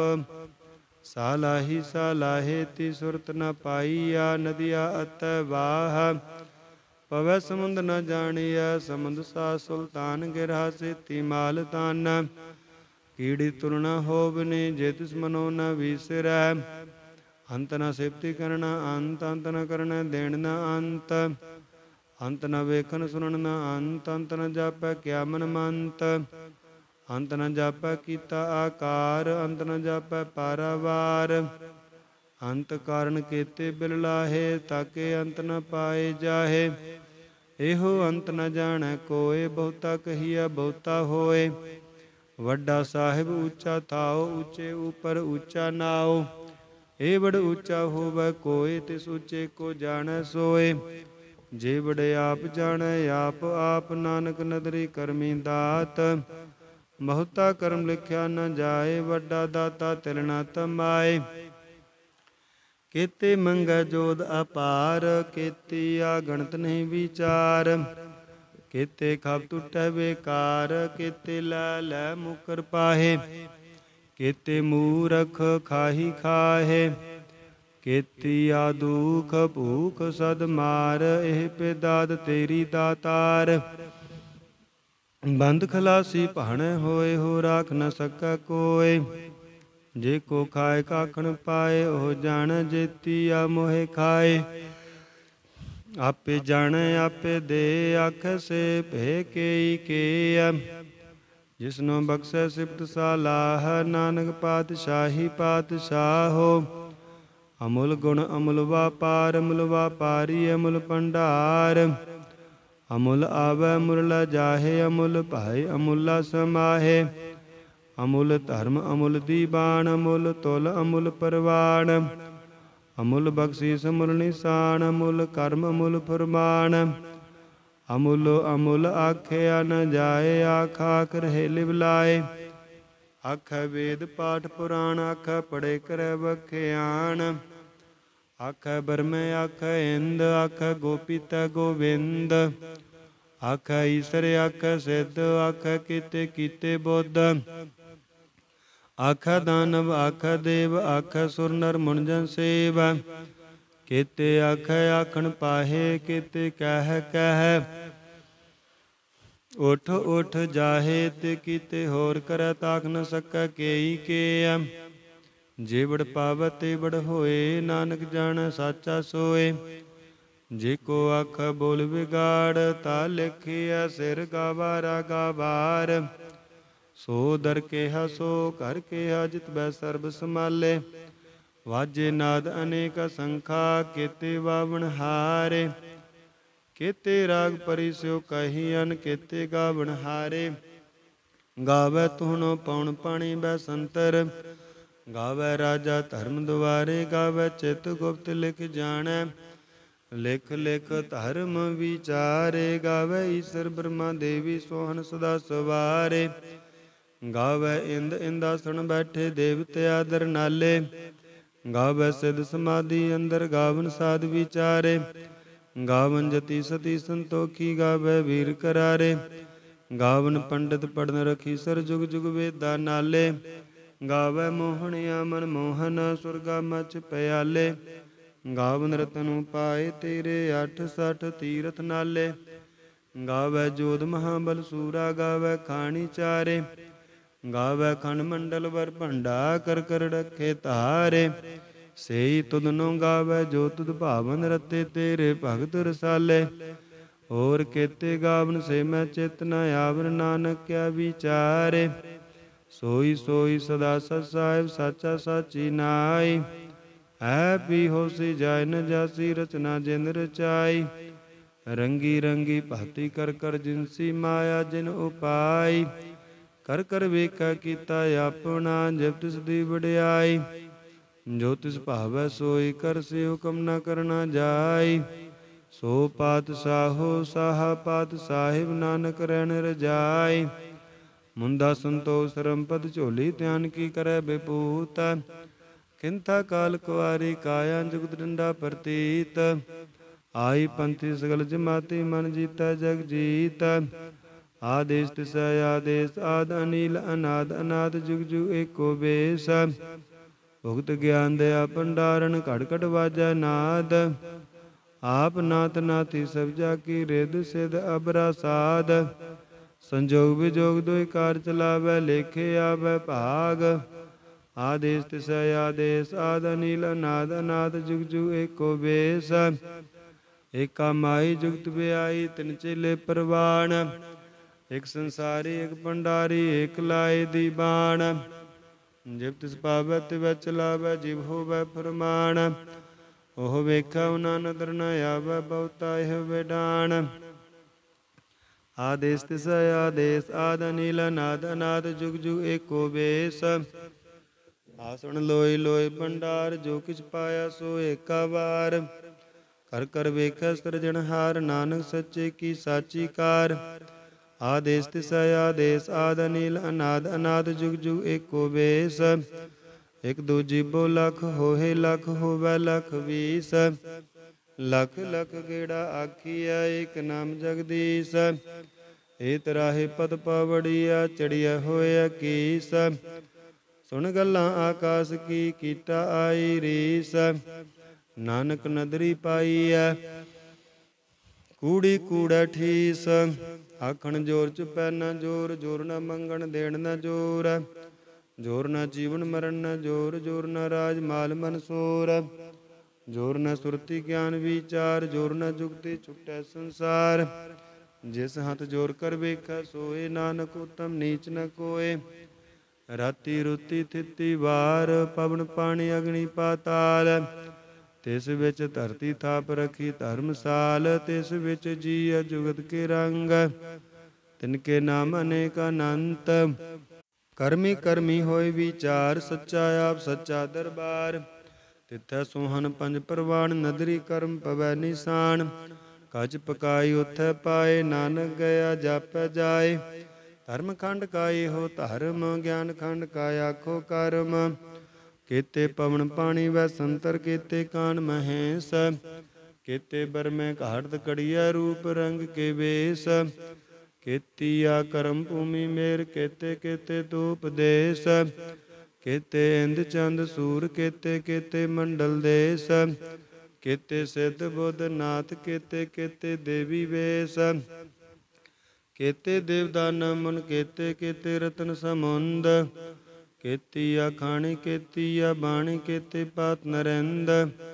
ਸਾਲਾਹੀ ਸਾਲਾਹੇ ਤੀ ਸੁਰਤ ਨ ਪਾਈਆ, ਨਦੀਆ ਅਤੈ ਵਾਹ, ਪਵੈ ਸਮੁੰਦ ਨ ਜਾਣੀਐ, ਸਮੁੰਦ ਸਾ ਸੁਲਤਾਨ, ਗਿਰਹਾ ਸੇਤੀ ਮਾਲ ਤਾਨ, ਕੀੜੀ ਤੁਲ ਨ ਹੋਵਨੀ, ਜੇ ਤਿਸ ਮਨੋ ਨ ਵੀਸਰੈ, ਅੰਤ ਨ ਸਿਫਤੀ ਕਰਣ ਅੰਤ, ਅੰਤ ਨ ਕਰਣ ਦੇਣ ਨ ਅੰਤ, ਅੰਤ ਨ ਵੇਖਣ ਸੁਣਨ ਨ ਅੰਤ, ਅੰਤ ਨ ਜਾਪੈ ਕਿਆ ਮਨ ਮੰਤ, ਅੰਤ ਨ ਜਾਪੈ ਕੀਤਾ ਆਕਾਰ, ਅੰਤ ਨ ਜਾਪੈ ਪਾਰਾਵਾਰ, ਅੰਤ ਕਾਰਨ ਕੀਤੇ ਬਿਲ ਲਾਹੇ, ਤਾਕੇ ਅੰਤ ਨ ਪਾਏ ਜਾਹੇ, ਇਹੋ ਅੰਤ ਨ ਜਾਣੈ ਕੋਇ, ਬਹੁਤਾ ਕਹੀਆ ਬਹੁਤਾ ਹੋਏ, ਵੱਡਾ ਸਾਹਿਬ ਉੱਚਾ ਥਾਓ, ਉੱਚੇ ਉਪਰ ਉੱਚਾ ਨਾਉ, ਏ ਬੜ ਉੱਚਾ ਹੋਵੈ ਕੋਇ, ਤਿਸ ਉੱਚੇ ਕੋ ਜਾਣੈ ਸੋਏ, ਜੇ ਬੜ ਆਪ ਜਾਣੈ ਆਪ, ਆਪ ਨਾਨਕ ਨਦਰੀ ਕਰਮੀ ਦਾਤ, ਬਹੁਤਾ ਕਰਮ ਲਿਖਿਆ ਨ ਜਾਏ, ਵੱਡਾ ਦਾਤਾ ਤਿਲ ਨ ਤਮਾਏ, ਕੇਤੇ ਮੰਗੈ ਜੋਦ ਅਪਾਰ, ਕੇਤੀ ਆਗਣਤ ਨਹੀਂ ਵਿਚਾਰ, ਕੇਤੇ ਖਪ ਟੁਟੈ ਬੇਕਾਰ, ਕੇਤੇ ਲੈ ਲੈ ਮੁਕਰ ਪਾਹੇ, ਕੇਤੇ ਮੂਰਖ ਖਾਹੀ ਖਾਹੇ, ਕੇਤੀ ਆ ਦੁਖ ਭੂਖ ਸਦ ਮਾਰ, ਇਹ ਪੇਦਾਦ ਤੇਰੀ ਦਾਤਾਰ, ਬੰਦ ਖਲਾਸੀ ਭਾਣੈ ਹੋਏ, ਹੋ ਰਾਖ ਨ ਸਕੈ ਕੋਇ, ਜੇ ਕੋ ਖਾਏ ਕਾਖਣ ਪਾਏ, ਉਹ ਜਾਣ ਜੇਤੀ ਆ ਮੋਹਿ ਖਾਏ, ਆਪੇ ਜਾਣੈ ਆਪੇ ਦੇ, ਆਖੈ ਸੇ ਭੇ ਕੇਈ ਕੇਆ, ਜਿਸਨੋ ਬਖਸ਼ੈ ਸਿਫਤ ਸਾਲਾਹ, ਨਾਨਕ ਪਾਤਸ਼ਾਹੀ ਪਾਤਸ਼ਾਹੋ, ਅਮੁਲ ਗੁਣ ਅਮੁਲ ਵਾਪਾਰ, ਅਮੁਲ ਵਾਪਾਰੀ ਅਮੁਲ ਭੰਡਾਰ, ਅਮੁਲ ਆਵੈ ਮੁਰਲਾ ਜਾਹੇ, ਅਮੁਲ ਭਾਇ ਅਮੁਲਾ ਸਮਾਹੇ, ਅਮੁਲ ਧਰਮ ਅਮੁਲ ਦੀਬਾਨ, ਅਮੁਲ ਤੁਲ ਅਮੁਲ ਪਰਵਾਨ, ਅਮੁਲ ਬਖਸ਼ੀਸ ਅਮੁਲ ਨਿਸ਼ਾਨ, ਅਮੁਲ ਕਰਮ ਅਮੁਲ ਫਰਮਾਨ, ਅਮੁਲ ਅਮੁਲ ਆਖਿਆ ਨ ਜਾਏ, ਆਖ ਆਖ ਰਹੇ ਲਿਵ ਲਾਏ, ਆਖੈ ਵੇਦ ਪਾਠ ਪੁਰਾਣ, ਆਖੈ ਪੜੇ ਕਰੈ ਵਖਿਆਣ, ਆਖੈ ਬਰਮੈ ਆਖੈ ਇੰਦ, ਆਖੈ ਗੋਪੀਤੈ ਗੋਵਿੰਦ, ਆਖੈ ਈਸਰ ਆਖੈ ਸਿੱਧ, ਆਖੈ ਕੀਤੇ ਕੀਤੇ ਬੁੱਧ, ਆਖੈ ਦਾਨਵ ਆਖੈ ਦੇਵ, ਆਖੈ ਸੁਰ ਨਰ ਮੁਨ ਜਨ ਸੇਵ, ਕੇਤੇ ਆਖੈ ਆਖਣ ਪਾਹੇ, ਕੇਤੇ ਕਹਿ ਕਹਿ, ਉਠ ਉਠ ਜਾਹੇ, ਤੇ ਕੀਤੇ ਹੋਰ ਕਰੈ, ਤਾਕ ਨ ਸਕੈ ਕੇਈ ਕੇਆ, ਜੇ ਬੜ ਪਾਵੈ ਤੇ ਬੜ ਹੋਏ, ਨਾਨਕ ਜਾਣੈ ਸਾਚਾ ਸੋਏ, ਜੇ ਕੋ ਆਖੈ ਬੋਲ ਵਿਗਾੜ, ਤਾ ਲਿਖਿਆ ਸਿਰ ਗਾਵਾਰਾ ਗਾਵਾਰ, ਸੋ ਦਰ ਕਿਹਾ ਸੋ ਘਰ ਕਿਹਾ, ਜਿਤ ਬੈ ਸਰਬ ਸਮਾਲੇ, ਵਾਜੇ ਨਾਦ ਅਨੇਕ ਸੰਖਾ, ਕੇਤੇ ਵਾਵਣ ਹਾਰੇ, ਕੇਤੇ ਰਾਗ ਪਰੀ ਸਿਓ ਕਹੀ, ਅਨ ਕੇਤੇ ਗਾਵਣ ਹਾਰੇ, ਗਾਵੈ ਤੁਹਨੋ ਪਉਣ ਪਾਣੀ ਬੈ ਸੰਤਰ, ਗਾਵੈ ਰਾਜਾ ਧਰਮ ਦੁਆਰੇ, ਗਾਵੈ ਚਿਤ ਗੁਪਤ ਲਿਖ ਜਾਣੈ, ਲਿਖ ਲਿਖ ਧਰਮ ਵਿਚਾਰੇ, ਗਾਵੈ ਈਸਰ ਬ੍ਰਹਮਾ ਦੇਵੀ ਸੋਹਣ ਸਦਾ ਸਵਾਰੇ, ਗਾਵੈ ਇੰਦ ਇੰਦਾਸਣ ਬੈਠੇ ਦੇਵਤੇ ਆਦਰ ਨਾਲੇ, ਗਾਵੈ ਸਿਧ ਸਮਾਧੀ ਅੰਦਰ, ਗਾਵਨ ਸਾਧ ਵਿਚਾਰੇ, ਗਾਵਨ ਜਤੀ ਸਤੀ ਸੰਤੋਖੀ, ਗਾਵੈ ਵੀਰ ਕਰਾਰੇ, ਗਾਵਨ ਪੰਡਿਤ ਪੜਨ ਰਖੀ ਸਰ, ਜੁਗ ਜੁਗ ਵੇਦਾ ਨਾਲੇ, ਗਾਵੈ ਮੋਹਣਿਆ ਮਨ ਮੋਹਨ, ਸੁਰਗਾ ਮਚ ਪਿਆਲੇ, ਗਾਵਨ ਰਤਨੁ ਪਾਏ ਤੇਰੇ, 68 ਤੀਰਥ ਨਾਲੇ, ਗਾਵੈ ਜੋਧ ਮਹਾਬਲ ਸੂਰਾ, ਗਾਵੈ ਖਾਣੀ ਚਾਰੇ, ਗਾਵੈ ਖੰਡ ਮੰਡਲ ਵਰ ਭੰਡਾ ਕਰ ਕਰ ਰਖੇ ਧਾਰੇ। ਸੇਈ ਤੁਧਨੋ ਗਾਵੈ ਜੋ ਤੁਧ ਭਾਵਨ ਰਤੇ ਤੇਰੇ ਭਗਤ ਰਸਾਲੇ। ਹੋਰ ਕੇਤੇ ਗਾਵਨ ਸੇ ਮੈਂ ਚਿਤ ਨ ਆਵਰ ਨਾਨਕ ਕਿਆ ਵਿਚਾਰੇ। ਸੋਈ ਸੋਈ ਸਦਾ ਸਚ ਸਾਹਿਬ ਸਾਚਾ ਸਾਚੀ ਨਾਈ। ਹੈ ਪੀ ਹੋਸੀ ਜਾਇ ਨ ਜਾਸੀ ਰਚਨਾ ਜਿਨ ਰਚਾਈ। ਰੰਗੀ ਰੰਗੀ ਭਾਤੀ ਕਰ ਕਰ ਜਿਨਸੀ ਮਾਇਆ ਜਿਨ ਉਪਾਈ। ਕਰ ਕਰ ਵੇਖਾ ਕੀਤਾ ਆਪਣਾ ਜਬ ਤਿਸ ਦੀ ਵਡਿਆਈ। ਜੋ ਤਿਸ ਭਾਵੈ ਸੋਈ ਕਰਸੀ ਹੁਕਮ ਨ ਕਰਨਾ ਜਾਈ। ਸੋ ਪਾਤਸ਼ਾਹੋ ਸਾਹਾ ਪਾਤਸ਼ਾਹਿਬ ਨਾਨਕ ਰਹਿਣ ਰਜਾਈ। ਮੁੰਦਾ ਸੰਤੋਖ ਸਰਮਪਦ ਝੋਲੀ ਧਿਆਨ ਕੀ ਕਰੈ ਬੇਪੂਤ। ਕਿੰਤਾ ਕਾਲ ਕੁਆਰੀ ਕਾਇਆ ਜੁਗਤ ਡੰਡਾ ਪ੍ਰਤੀਤ। ਆਈ ਪੰਥੀ ਸਗਲ ਜਮਾਤੀ ਮਨ ਜੀਤੈ ਜਗ ਜੀਤ। ਆਦੇਸ ਤਿਸੈ ਆਦੇਸ ਆਦ ਅਨੀਲ ਅਨਾਦ ਅਨਾਦ ਜੁਗ ਜੁਗ ਏਕੋ ਬੇਸ। ਭੁਗਤ ਗਿਆਨ ਦਇਆ ਭੰਡਾਰਨ ਘੜ ਘੜ ਵਾਜੈ ਨਾਦ। ਆਪ ਨਾਥ ਨਾਥੀ ਸਭ ਜਾ ਕੀ ਰਿਦ ਸਿਧ ਅਬਰਾ ਸਾਧ। ਸੰਜੋਗ ਵਿਜੋਗ ਦੋਇ ਕਾਰ ਚਲਾਵੈ ਲੇਖੇ ਆਵੈ ਭਾਗ। ਆਦੇਸ ਤਿਸੈ ਆਦੇਸ ਆਦ ਅਨੀਲ ਅਨਾਦ ਅਨਾਦ ਜੁਗ ਜੁਗ ਏਕੋ ਬੇਸ। ਏਕਾ ਮਾਈ ਜੁਗਤ ਬਿਆਈ ਤਿਨ ਚੇਲੇ ਪ੍ਰਵਾਣ। ਇਕ ਸੰਸਾਰੀ ਇਕ ਭੰਡਾਰੀ ਏਕ ਲਾਏ ਦੀ ਬਾਣ। ਜਿਵ ਤਿਸ ਪਾਵੈ ਤਿਵੈ ਚਲਾਵੈ ਜਿਵ ਹੋਵੈ ਫਰਮਾਨ। ਉਹ ਵੇਖੈ ਉਹਨਾਂ ਨਦਰ ਨ ਆਵੈ ਬਹੁਤਾ ਇਹ ਵਿਡਾਣ। ਆਦੇਸ ਤਿਸੈ ਆਦੇਸ ਆਦ ਅਨੀਲ ਅਨਾਦ ਅਨਾਦ ਜੁਗ ਜੁਗ ਏਕੋ ਬੇਸ। ਆਸਣ ਲੋਇ ਲੋਇ ਭੰਡਾਰ ਜੋ ਕਿਛ ਪਾਇਆ ਸੋ ਏਕਾ ਵਾਰ। ਕਰ ਕਰ ਵੇਖੈ ਸਿਰਜਣਹਾਰ ਨਾਨਕ ਸੱਚੇ ਕੀ ਸਾਚੀ ਕਾਰ। ਆਦੇਸ ਤਿਸੈ ਆਦੇਸ ਆਦ ਅਨੀਲ ਅਨਾਦ ਅਨਾਦ ਜੁਗ ਜੁਗ ਏਕੋ ਬੇਸ। ਇਕ ਦੂਜੀ ਬੋ ਲਖ ਹੋਏ ਲਖ ਹੋਵੈ ਲਖ ਵੀਸ। ਲਖ ਲਖ ਗੇੜਾ ਆਖੀਐ ਏਕ ਨਾਮ ਜਗਦੀਸ਼। ਏ ਤਰਾਹੇ ਪਦ ਪਾਵੜੀਆ ਚੜੀਐ ਹੋਇਆ ਕੀਸ। ਸੁਣ ਗੱਲਾਂ ਆਕਾਸ ਕੀ ਕੀਤਾ ਆਈ ਰੀਸ। ਨਾਨਕ ਨਦਰੀ ਪਾਈਐ ਕੂੜੀ ਕੂੜੈ ਠੀਸ। ਆਖਣ ਜੋਰ ਚੁਪੈ ਨ ਜੋਰ ਜੋਰ ਨ ਮੰਗਣ ਦੇਣ ਨ ਜੋਰ। ਜੋਰ ਨ ਜੀਵਨ ਮਰਨ ਨ ਜੋਰ ਜੋਰ ਨ ਰਾਜ ਮਾਲ ਮਨਸੂਰ। ਜੋਰ ਨ ਸੁਰਤੀ ਗਿਆਨ ਵਿਚਾਰ ਜੋਰ ਨ ਜੁਗਤੀ ਛੁਟੈ ਸੰਸਾਰ। ਜਿਸ ਹੱਥ ਜੋਰ ਕਰ ਵੇਖੈ ਸੋਏ ਨਾਨਕ ਉਤਮ ਨੀਚ ਨ ਕੋਏ। ਰਾਤੀ ਰੁਤੀ ਥਿਤੀ ਵਾਰ ਪਵਨ ਪਾਣੀ ਅਗਨੀ ਪਾਤਾਲ। ਤਿਸ ਵਿੱਚ ਧਰਤੀ ਥਾਪ ਰਖੀ ਧਰਮਸਾਲ। ਤਿਸ ਵਿੱਚ ਜੀਅ ਜੁਗਤ ਕੇ ਰੰਗ। ਤਿਨਕੇ ਨਾਮ ਅਨੇਕ ਅਨੰਤ। ਕਰਮੀ ਕਰਮੀ ਹੋਏ ਵਿਚਾਰ ਸੱਚਾ ਆਪ ਸੱਚਾ ਦਰਬਾਰ। ਤਿਥੈ ਸੋਹਨ ਪੰਜ ਪ੍ਰਵਾਨ ਨਦਰੀ ਕਰਮ ਪਵੈ ਨਿਸ਼ਾਨ। ਕਚ ਪਕਾਈ ਉਥੈ ਪਾਏ ਨਾਨਕ ਗਿਆ ਜਾਪੈ ਜਾਏ। ਧਰਮ ਖੰਡ ਕਾ ਇਹੋ ਧਰਮ ਗਿਆਨ ਖੰਡ ਕਾ ਆਖੋ ਕਰਮ। ਕੇਤੇ ਪਵਨ ਪਾਣੀ ਵੈ ਸੰਤਰ ਕੇਤੇ ਕਾਨ ਮਹੇਸ਼। ਕੇਤੇ ਬਰਮੈ ਘਾੜਤ ਕੜੀਐ ਰੂਪ ਰੰਗ ਕੇ ਵੇਸ। ਕੇਤੀਆ ਕਰਮ ਭੂਮੀ ਮੇਰ ਕੇਤੇ ਕੇਤੇ ਧੂਪ ਦੇਸ। ਕੇਤੇ ਇੰਦ ਚੰਦ ਸੂਰ ਕੇਤੇ ਕੇਤੇ ਮੰਡਲ ਦੇਸ। ਕੇਤੇ ਸਿੱਧ ਬੁੱਧ ਨਾਥ ਕੇਤੇ ਕੇਤੇ ਦੇਵੀ ਵੇਸ। ਕੇਤੇ ਦੇਵਦਾਨ ਮਨ ਕੇਤੇ ਕੇਤੇ ਰਤਨ ਸਮੁੰਦ। ਕੇਤੀਆ ਖਾਣੀ ਕੇਤੀਆ ਬਾਣੀ ਕੇਤੇ ਪਾਤ ਨਰਿੰਦ।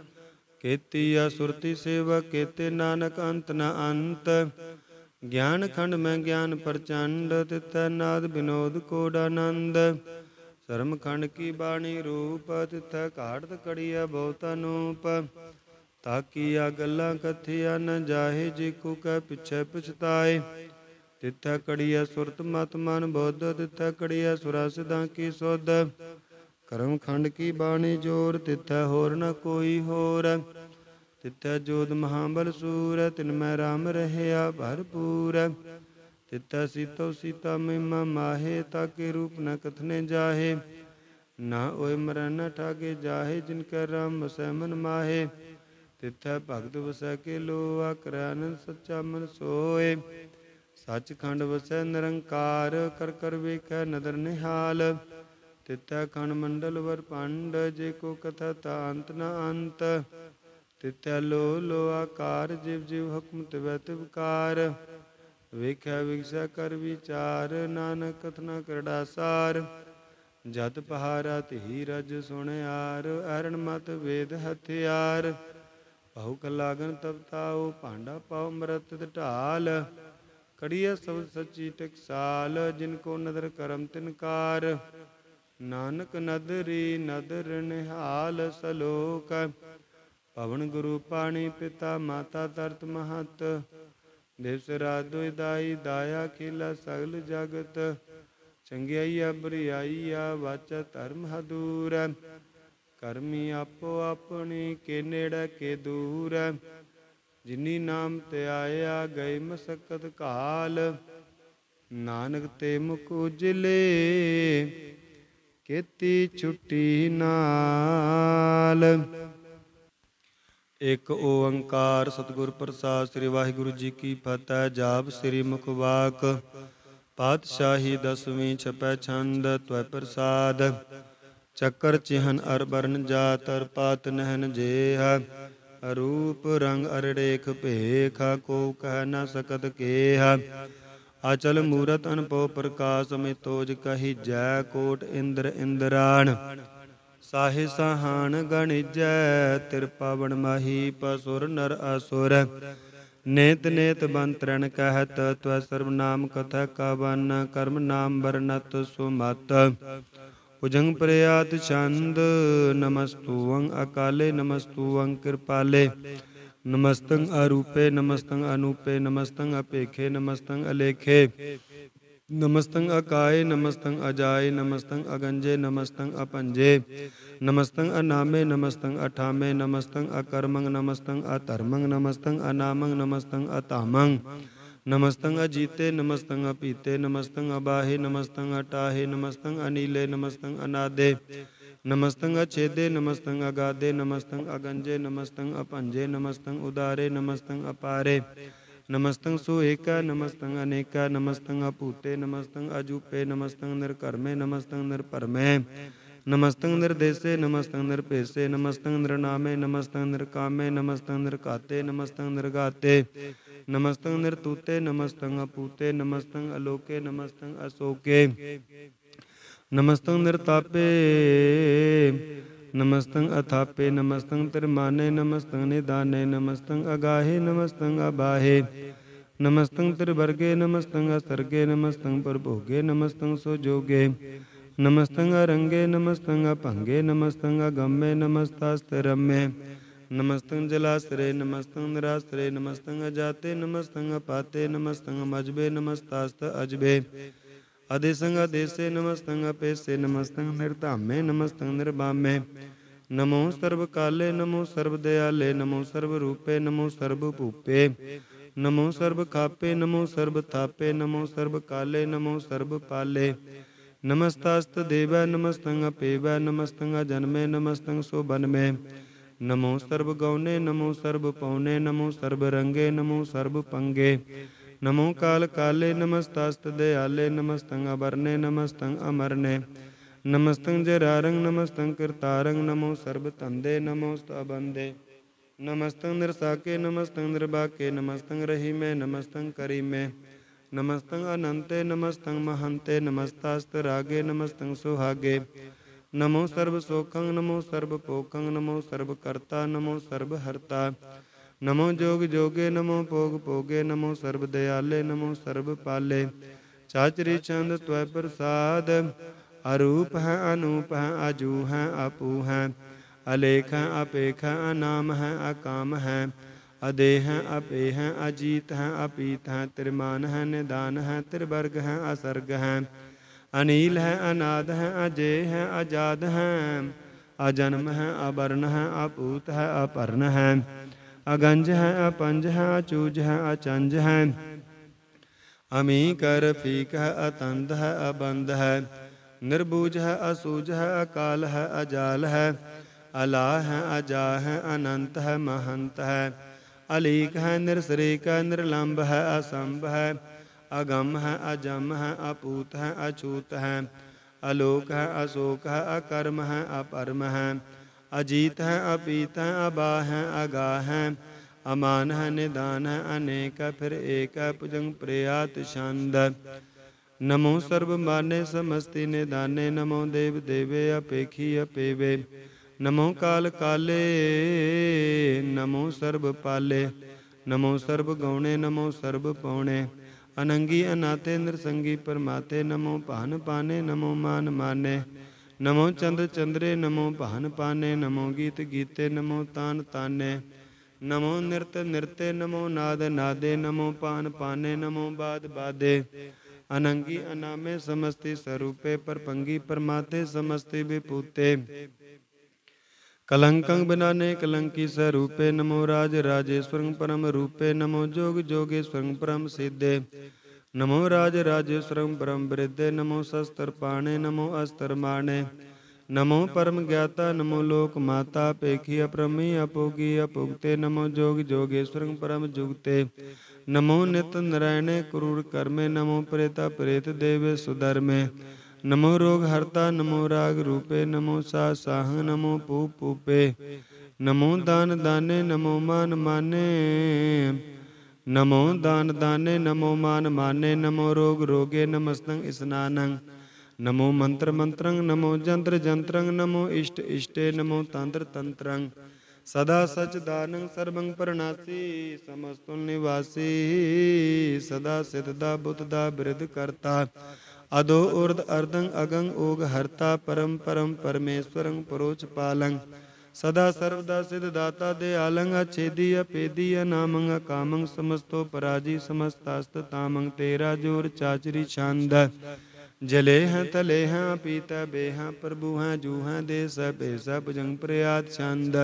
ਕੇਤੀਆ ਸੁਰਤੀ ਸੇਵਾ ਕੇਤੇ ਨਾਨਕ ਅੰਤ ਨ ਅੰਤ। ਗਿਆਨ ਖੰਡ ਮੈਂ ਗਿਆਨ ਪ੍ਰਚੰਡ ਤਿਥੈ ਨਾਦ ਬਿਨੋਦ ਕੋਡ ਆਨੰਦ। ਧਰਮ ਖੰਡ ਕੀ ਬਾਣੀ ਰੂਪ ਤਿਥੈ ਘਾੜਤ ਕੜੀਐ ਬਹੁਤ ਅਨੂਪ। ਤਾਕੀਆ ਗੱਲਾਂ ਕਥੀਆ ਨ ਜਾਹੇ ਜੇ ਕੋ ਕਹਿ ਪਿਛੈ ਪਛਤਾਏ। ਤਿਥੈ ਕੜੀਐ ਸੁਰਤ ਮਤ ਮਨ ਬੁੱਧ ਤਿਥੈ ਕੜੀਐ ਸੁਰਾ ਸਿਧਾਂ ਕੀ ਸੁਧ। ਕਰਮ ਖੰਡ ਕੀ ਬਾਣੀ ਜੋਰ ਤਿਥੈ ਹੋਰ ਨ ਕੋਈ ਹੋਰ। ਤਿਥੈ ਜੋਧ ਮਹਾਬਲ ਸੂਰ ਤਿਨ ਮੈਂ ਰਾਮ ਰਹਿਆ ਭਰਪੂਰ। ਤਿਥੈ ਸੀਤੋ ਸੀਤਾ ਮਹਿਮਾ ਮਾਹੇ ਤਾਕੇ ਰੂਪ ਨ ਕਥਨੇ ਜਾਹੇ। ਨਾ ਓਏ ਮਰੈ ਨ ਠਾਗੇ ਜਾਹੇ ਜਿਨ ਕੈ ਰਾਮ ਵਸੈ ਮਨ ਮਾਹੇ। ਤਿਥੈ ਭਗਤ ਵਸੈ ਕੇ ਲੋਆ ਕਰੈ ਆਨੰਦ ਸੱਚਾ ਮਨ ਸੋਏ। ਸੱਚਖੰਡ ਵਸੈ ਨਿਰੰਕਾਰ ਕਰ ਕਰ ਵੇਖੈ ਨਦਰ ਨਿਹਾਲ। ਤਿਥੈ ਖੰਡ ਮੰਡਲ ਵਰ ਭੰਡ ਜੇ ਕੋ ਕਥਾ ਤਾ ਅੰਤ ਨ ਅੰਤ। ਤਿਥੈ ਲੋ ਲੋ ਆਕਾਰ ਜਿਵ ਜਿਵ ਹੁਕਮ ਤਿਵੈ ਤਿਵ ਕਾਰ। ਵੇਖਿਆ ਵਿਗਸੈ ਕਰ ਵਿਚਾਰ, ਨਾਨਕ ਕਥਨਾ ਕਰੜਾ ਸਾਰ। ਜਤ ਪਹਾਰਾ ਧੀ ਰਜ ਸੁਣਿਆਰ, ਐਰਣ ਮਤ ਵੇਦ ਹਥਿਆਰ। ਭਉ ਲਾਗਨ ਤਬ ਤਾਉ, ਭਾਂਡਾ ਪਾਉ ਅੰਮ੍ਰਿਤ ਢਾਲ। ਕੜੀਐ ਸਬਦ ਸੱਚੀ ਟਕਸਾਲ, ਜਿਨ ਕੋ ਨਦਰ ਕਰਮ ਤਿਨਕਾਰ। ਨਾਨਕ ਨਦਰੀ ਨਦਰ ਨਿਹਾਲ, ਸਲੋਕ ਪਵਨ ਗੁਰੂ ਪਾਣੀ ਪਿਤਾ ਮਾਤਾ ਤਰਤ ਮਹਤ। ਦਿਵਸ ਰਾਤ ਦੁਇ ਦਾਈ, ਦਾਇਆ ਖੇਲਾ ਸਗਲ ਜਗਤ। ਚੰਗਿਆਈਆ ਬਰਿਆਈਆ, ਵਾਚਾ ਧਰਮ ਹਦੂਰ। ਕਰਮੀ ਆਪੋ ਆਪਣੀ, ਕੇ ਨੇੜੇ ਕੇ ਦੂਰ। ਜਿਨੀ ਨਾਮ ਧਿਆਇਆ, ਗਏ ਮਸਕਤ ਕਾਲ। ਨਾਨਕ ਤੇ ਮੁਖ ਉਜਲੇ, ਕੀਤੀ ਛੁੱਟੀ ਨਾਲ। ਇੱਕ ਓੰਕਾਰ ਸਤਿਗੁਰ ਪ੍ਰਸਾਦਿ। ਸ੍ਰੀ ਵਾਹਿਗੁਰੂ ਜੀ ਕੀ ਫਤਿਹ। ਜਾਪ ਸ੍ਰੀ ਮੁਖ ਵਾਕ। ਪਾਤਸ਼ਾਹੀ ਦਸਵੀਂ ਛਪੈ ਛੰਦ, ਤਵੈ ਪ੍ਰਸਾਦ। ਚੱਕਰ ਚਿਹਨ ਅਰ ਬਰਨ ਜਾਤ, ਅਰ ਪਾਤ ਨਹਿਨ ਜੇਹ। ਰੂਪ ਰੰਗ ਅਰ ਰੇਖ ਭੇਖ, ਕੋ ਕਹਿ ਨ ਸਕਤ ਕੇਹ। ਅਚਲ ਮੂਰਤ ਅਨਭਉ ਪ੍ਰਕਾਸ਼, ਮਿਤੋਜ ਕਹੀਜੈ। ਕੋਟ ਇੰਦਰ ਇੰਦਰਾਣ, ਸਾਹੇ ਸਾਹਾਨ ਗਣਿਜੈ। ਤਿਰ ਪਾਵਨ ਮਾਹੀ, ਪਸੁਰ ਨਰ ਅਸੁਰ। ਨੇਤ ਨੇਤ ਬੰਤਰਣ ਕਹਿਤ, ਤਵੈ ਸਰਬ ਨਾਮ ਕਥੈ ਕਵਨ। ਕਰਮ ਨਾਮ ਬਰਨਤ ਸੁਮਤ, ਭੁਜੰਗ ਪ੍ਰਿਆਤ ਛੰਦ। ਨਮਸਤੂਅੰ ਅਕਾਲੇ, ਨਮਸਤੂਅੰ ਕਿਰਪਾਲੇ। ਨਮਸਤੰ ਅਰੂਪੇ, ਨਮਸਤੰ ਅਨੂਪੇ। ਨਮਸਤੰ ਅਪੇਖੇ, ਨਮਸਤੰ ਅਲੇਖੇ। ਨਮਸਤੰ ਅਕਾਏ, ਨਮਸਤੰ ਅਜਾਏ। ਨਮਸਤੰ ਅਗੰਜੇ, ਨਮਸਤੰ ਅਪੰਜੇ। ਨਮਸਤੰ ਅਨਾਮੇ, ਨਮਸਤੰ ਅਠਾਮੇ। ਨਮਸਤੰ ਅਕਰਮੰ, ਨਮਸਤੰ ਅਧਰਮੰ। ਨਮਸਤੰ ਅਨਾਮੰ, ਨਮਸਤੰ ਅਧਾਮੰ। ਨਮਸਤੰ ਅਜੀਤੇ, ਨਮਸਤੰ ਅਪੀਤੇ। ਨਮਸਤੰ ਅਬਾਹੇ, ਨਮਸਤੰ ਅਟਾਹੇ। ਨਮਸਤੰ ਅਨੀਲੇ, ਨਮਸਤੰ ਅਨਾਦੇ। ਨਮਸਤੰ ਅਛੇਦੇ, ਨਮਸਤੰ ਅਗਾਧੇ। ਨਮਸਤੰ ਅਗੰਜੇ, ਨਮਸਤੰ ਅਪੰਜੇ। ਨਮਸਤੰ ਉਦਾਰੇ, ਨਮਸਤੰ ਅਪਾਰੇ। ਨਮਸਤੰ ਸੁਏਕਾ, ਨਮਸਤੰ ਅਨੇਕਾ। ਨਮਸਤੰ ਅਭੂਤੇ, ਨਮਸਤੰ ਅਜੂਪੇ। ਨਮਸਤੰ ਨਿਰਕਰਮੇ, ਨਮਸਤੰ ਨਿਰਭਰਮੇ। ਨਮਸਤੰ ਨਿਰਦੇਸੇ, ਨਮਸਤੰ ਨਿਰਭੇਸੇ। ਨਮਸਤੰ ਨਿਰਨਾਮੇ, ਨਮਸਤੰ ਨਿਰਕਾਮੇ। ਨਮਸਤੰ ਨਿਰਘਾਤੇ, ਨਮਸਤੰ ਨਿਰਘਾਤੇ। ਨਮਸਤੰ ਨਿਰਤੂਤੇ, ਨਮਸਤੰ ਅਪੂਤੇ। ਨਮਸਤੰ ਅਲੋਕੇ, ਨਮਸਤੰ ਅਸੋਕੇ। ਨਮਸਤੰ ਨਿਰਤਾਪੇ, ਨਮਸਤੰ ਅਥਾਪੇ। ਨਮਸਤੰ ਤਿਰਮਾਨੇ, ਨਮਸਤੰ ਨਿਦਾਨੇ। ਨਮਸਤੰ ਅਗਾਹੇ, ਨਮਸਤੰ ਅਬਾਹੇ। ਨਮਸਤੰ ਤਿਰਵਰਗੇ, ਨਮਸਤੰ ਅਸਰਗੇ। ਨਮਸਤੰ ਪਰਭੋਗੇ, ਨਮਸਤੰ ਸੁਜੋਗੇ। ਨਮਸਤੰ ਅਰੰਗੇ, ਨਮਸਤੰ ਅਭੰਗੇ। ਨਮਸਤੰ ਅਗੰਮੇ, ਨਮਸਤਾਸਤਿ ਰੰਮੇ। ਨਮਸਤੰ ਜਲਾਸਰੇ, ਨਮਸਤੰ ਨਿਰਾਸਰੇ। ਨਮਸਤੰ ਅਜਾਤੇ, ਨਮਸਤੰ ਅਪਾਤੇ। ਨਮਸਤੰ ਅਮਜਬੇ, ਨਮਸਤਾਸਤਿ ਅਜਬੇ। ਅਦੇਸੰ ਅਦੇਸੇ, ਨਮਸਤੰ ਅਪੇਸੇ। ਨਮਸਤੰ ਨਿਰਧਾਮੇ, ਨਮਸਤੰ ਨਿਰਬਾਮੇ। ਨਮੋ ਸਰਬ ਕਾਲੇ, ਨਮੋ ਸਰਬ ਦਿਆਲੇ। ਨਮੋ ਸਰਬ ਰੂਪੇ, ਨਮੋ ਸਰਬ ਭੂਪੇ। ਨਮੋ ਸਰਬ ਖਾਪੇ, ਨਮੋ ਸਰਬ ਥਾਪੇ। ਨਮੋ ਸਰਬ ਕਾਲੇ, ਨਮੋ ਸਰਬ ਪਾਲੇ। ਨਮਸਤਾਸਤਿ ਦੇਵੈ, ਨਮਸਤੰ ਅਪੇਵੈ। ਨਮਸਤੰ ਅਜਨਮੇ, ਨਮਸਤੰ ਸੁਬਨਮੇ। ਨਮੋ ਸਰਬ ਗਉਨੇ, ਨਮੋ ਸਰਬ ਪਉਨੇ। ਨਮੋ ਸਰਬ ਰੰਗੇ, ਨਮੋ ਸਰਬ ਪੰਗੇ। ਨਮੋ ਕਾਲ ਕਾਲੇ, ਨਮਸਤਾਸਤਿ ਦਿਆਲੇ। ਨਮਸਤੰ ਅਬਰਨੇ, ਨਮਸਤੰ ਅਮਰਨੇ। ਨਮਸਤੰ ਜਰਾਰੰ, ਨਮਸਤੰ ਕਿਰਤਾਰੰ। ਨਮੋ ਸਰਬ ਧੰਦੇ, ਨਮੋ ਸਤਬੰਦੇ। ਨਮਸਤੰ ਨਿਰਸਾਕੇ, ਨਮਸਤੰ ਨਿਰਬਾਕੇ। ਨਮਸਤੰ ਰਹੀਮੇ, ਨਮਸਤੰ ਕਰੀਮੇ। ਨਮਸਤੰ ਅਨੰਤੇ, ਨਮਸਤੰ ਮਹੰਤੇ। ਨਮਸਤਾਸਤਿ ਰਾਗੇ, ਨਮਸਤੰ ਸੁਹਾਗੇ। ਨਮੋ ਸਰਬ ਸੋਖੰ, ਨਮੋ ਸਰਬ ਭੋਖੰ। ਨਮੋ ਸਰਬ ਕਰਤਾ, ਨਮੋ ਸਰਬ ਹਰਤਾ। ਨਮੋ ਜੋਗ ਜੋਗੇ, ਨਮੋ ਭੋਗ ਭੋਗੇ। ਨਮੋ ਸਰਬ ਦਿਆਲੇ, ਨਮੋ ਸਰਬ ਪਾਲੇ। ਚਾਚਰੀ ਚੰਦ ਤਵੈ ਪ੍ਰਸਾਦ, ਅਰੂਪ ਹੈ, ਅਨੂਪ ਹੈ, ਅਜੂ ਹੈ, ਆਪੂ ਹੈ। ਅਲੇਖ ਹੈ, ਅਪੇਖ ਹੈ, ਅਨਾਮ ਹੈ, ਅਕਾਮ ਹੈ। ਅਦੇਹ ਹੈ, ਅਪੇ ਹੈ, ਅਜੀਤ ਹੈ, ਅਪੀਤ ਹੈ। ਤਿਰਮਾਨ ਹੈ, ਨਿਦਾਨ ਹੈ, ਤਿਰਵਰਗ ਹੈ, ਅਸਰਗ ਹੈ। ਅਨੀਲ ਹੈ, ਅਨਾਦ ਹੈ, ਅਜੇ ਹੈ, ਅਜਾਦ ਹੈ। ਅਜਨਮ ਹੈ, ਅਬਰਨ ਹੈ, ਅਪੂਤ ਹੈ, ਅਪਰਨ ਹੈ। ਅਗੰਜ ਹੈ, ਅਪੰਜ ਹੈ, ਅਚੂਜ ਹੈ, ਅਚੰਜ ਹੈ। ਅਮੀ ਕਰ ਫੀਕ ਹੈ, ਅਤੰਦ ਹੈ, ਅਬੰਦ ਹੈ। ਨਿਰਬੂਜ ਹੈ, ਅਸੂਜ ਹੈ, ਅਕਾਲ ਹੈ, ਅਜਾਲ ਹੈ। ਅਲਾ ਹੈ, ਅਜਾ ਹੈ, ਅਨੰਤ ਹੈ, ਮਹੰਤ ਹੈ। ਅਲੀਕ ਹੈ, ਨਿਰਸਰੀਕ ਹੈ, ਨਿਰਲੰਭ ਹੈ, ਅਸੰਭ ਹੈ। ਅਗੰਮ ਹੈ, ਅਜਮ ਹੈ, ਅਪੂਤ ਹੈ, ਅਛੂਤ ਹੈ। ਅਲੋਕ ਹੈ, ਅਸ਼ੋਕ ਹੈ, ਅਕਰਮ ਹੈ, ਅਪਰਮ ਹੈ। ਅਜੀਤ ਹੈ, ਅਪੀਤ ਹੈ, ਅਬਾ ਹੈ, ਅਗਾ ਹੈ। ਅਮਾਨ ਹੈ ਨਿਦਾਨ ਹੈ ਅਨੇਕ ਹੈ ਫਿਰ ਏਕ ਹੈ ਭੁਜੰਗ ਪ੍ਰਿਆਤ ਛੰਦ। ਨਮੋ ਸਰਬ ਮਾਨੇ ਸਮਸਤੀ ਨਿਦਾਨੇ ਨਮੋ ਦੇਵ ਦੇਵੇ ਅਪੇਖੀ ਅਪੇਵੇ। ਨਮੋ ਕਾਲ ਕਾਲੇ ਨਮੋ ਸਰਬ ਪਾਲੇ। ਨਮੋ ਸਰਬ ਗਉਣੇ ਨਮੋ ਸਰਬ ਪਉਣੇ। ਅਨੰਗੀ ਅਨਾਤੇ ਨਿਰਸੰਗੀ ਪਰਮਾਤੇ ਨਮੋ ਭਾਨ ਪਾਨੇ ਨਮੋ ਮਾਨ ਮਾਨੇ। ਨਮੋ ਚੰਦ ਚੰਦਰੇ ਨਮੋ ਭਾਨ ਪਾਨੇ ਨਮੋ ਗੀਤ ਗੀਤੇ ਨਮੋ ਤਾਨ ਤਾਨੇ। ਨਮੋ ਨਿਰਤ ਨਿਰਤੇ ਨਮੋ ਨਾਦ ਨਾਦੇ ਨਮੋ ਪਾਨ ਪਾਨੇ ਨਮੋ ਬਾਦ ਬਾਦੇ। ਅਨੰਗੀ ਅਨਾਮੇ ਸਮਸਤੀ ਸਰੂਪੇ ਪਰਪੰਗੀ ਪਰਮਾਤੇ ਸਮਸਤੀ ਵਿਭੂਤੇ। ਕਲੰਕੰ ਬਿਨਾਨੇ ਕਲੰਕੀ ਸਰੂਪੇ ਨਮੋ ਰਾਜ ਰਾਜੇਸ਼ਵਰੰ ਪਰਮ ਰੂਪੇ। ਨਮੋ ਜੋਗ ਜੋਗੇਸ਼ਵਰੰ ਪਰਮ ਸਿੱਧੇ। ਨਮੋ ਰਾਜ ਰਾਜੇਸ਼ਵਰੰ ਪਰਮ ਬ੍ਰਿਧੇ। ਨਮੋ ਸ਼ਸਤਰ ਪਾਣੇ ਨਮੋ ਅਸਤਰ ਮਾਣੇ। ਨਮੋ ਪਰਮ ਗਿਆਤਾ ਨਮੋ ਲੋਕ ਮਾਤਾ ਪੇਖੀ ਅਪਰਮੀ ਅਪੋਗੀ ਅਪੁਗਤੇ। ਨਮੋ ਜੋਗ ਜੋਗੇਸ਼ਵਰੰ ਪਰਮ ਜੁਗਤੇ। ਨਮੋ ਨਿਤ ਨਰਾਇਣੇ ਕਰੂਰ ਕਰਮੇ। ਨਮੋ ਪ੍ਰੇਤਾ ਪ੍ਰੇਤ ਦੇਵੇ ਸੁਧਰਮੇ। ਨਮੋ ਰੋਗ ਹਰਤਾ ਨਮੋ ਰਾਗ ਰੂਪੇ। ਨਮੋ ਸਾ ਸਾਹੰ ਨਮੋ ਪੂ ਪੂਪੇ। ਨਮੋ ਦਾਨ ਦਾਨੇ ਨਮੋ ਮਾਨ ਮਾਨੇ। ਨਮੋ ਦਾਨ ਦਾਨੇ ਨਮੋ ਮਾਨ ਮਾਨੇ। ਨਮੋ ਰੋਗ ਰੋਗੇ ਨਮਸਤੰ ਇਸਨਾਨੰ। ਨਮੋ ਮੰਤਰ ਮੰਤਰੰ ਨਮੋ ਜੰਤਰ ਜੰਤਰੰ। ਨਮੋ ਇਸ਼ਟ ਇਸ਼ਟੇ ਨਮੋ ਤੰਤਰ ਤੰਤਰੰ। ਸਦਾ ਸਚਿਦਾਨੰ ਸਰਬੰ ਪਰਨਾਸੀ ਸਮਸਤੁ ਨਿਵਾਸੀ। ਸਦਾ ਸਿਧ ਦਾ ਬੁੱਧ ਦਾ ਬਿਰਧ ਕਰਤਾ। ਅਦੋ ਉਰਧ ਅਰਧੰ ਅਗੰ ਓਗ ਹਰਤਾ। ਪਰਮ ਪਰਮ ਪਰਮੇਸ਼ਵਰੰ ਪਰੋਚ ਪਾਲੰ। ਸਦਾ ਸਰਵਦਾ ਸਿਧ ਦਾਤਾ ਦਿਆਲੰ। ਅਛੇਦੀ ਅਪੇਦੀ ਅਨਾਮੰ ਅਕਾਮੰ। ਸਮਸਤੋ ਪਰਾਜੀ ਸਮਸਤਾਸਤ ਤਾਮੰ। ਤੇਰਾ ਜੋਰ ਚਾਚਰੀ ਛੰਦ। ਜਲੇ ਹੈ ਤਲੇ ਹੈ ਅਪੀਤ ਬੇਹ। ਪ੍ਰਭੂ ਹੈ ਜੂ ਹੈ ਦੇਸ ਭੇਸ ਭੁਜੰਗ ਪ੍ਰਿਆਤ ਛੰਦ।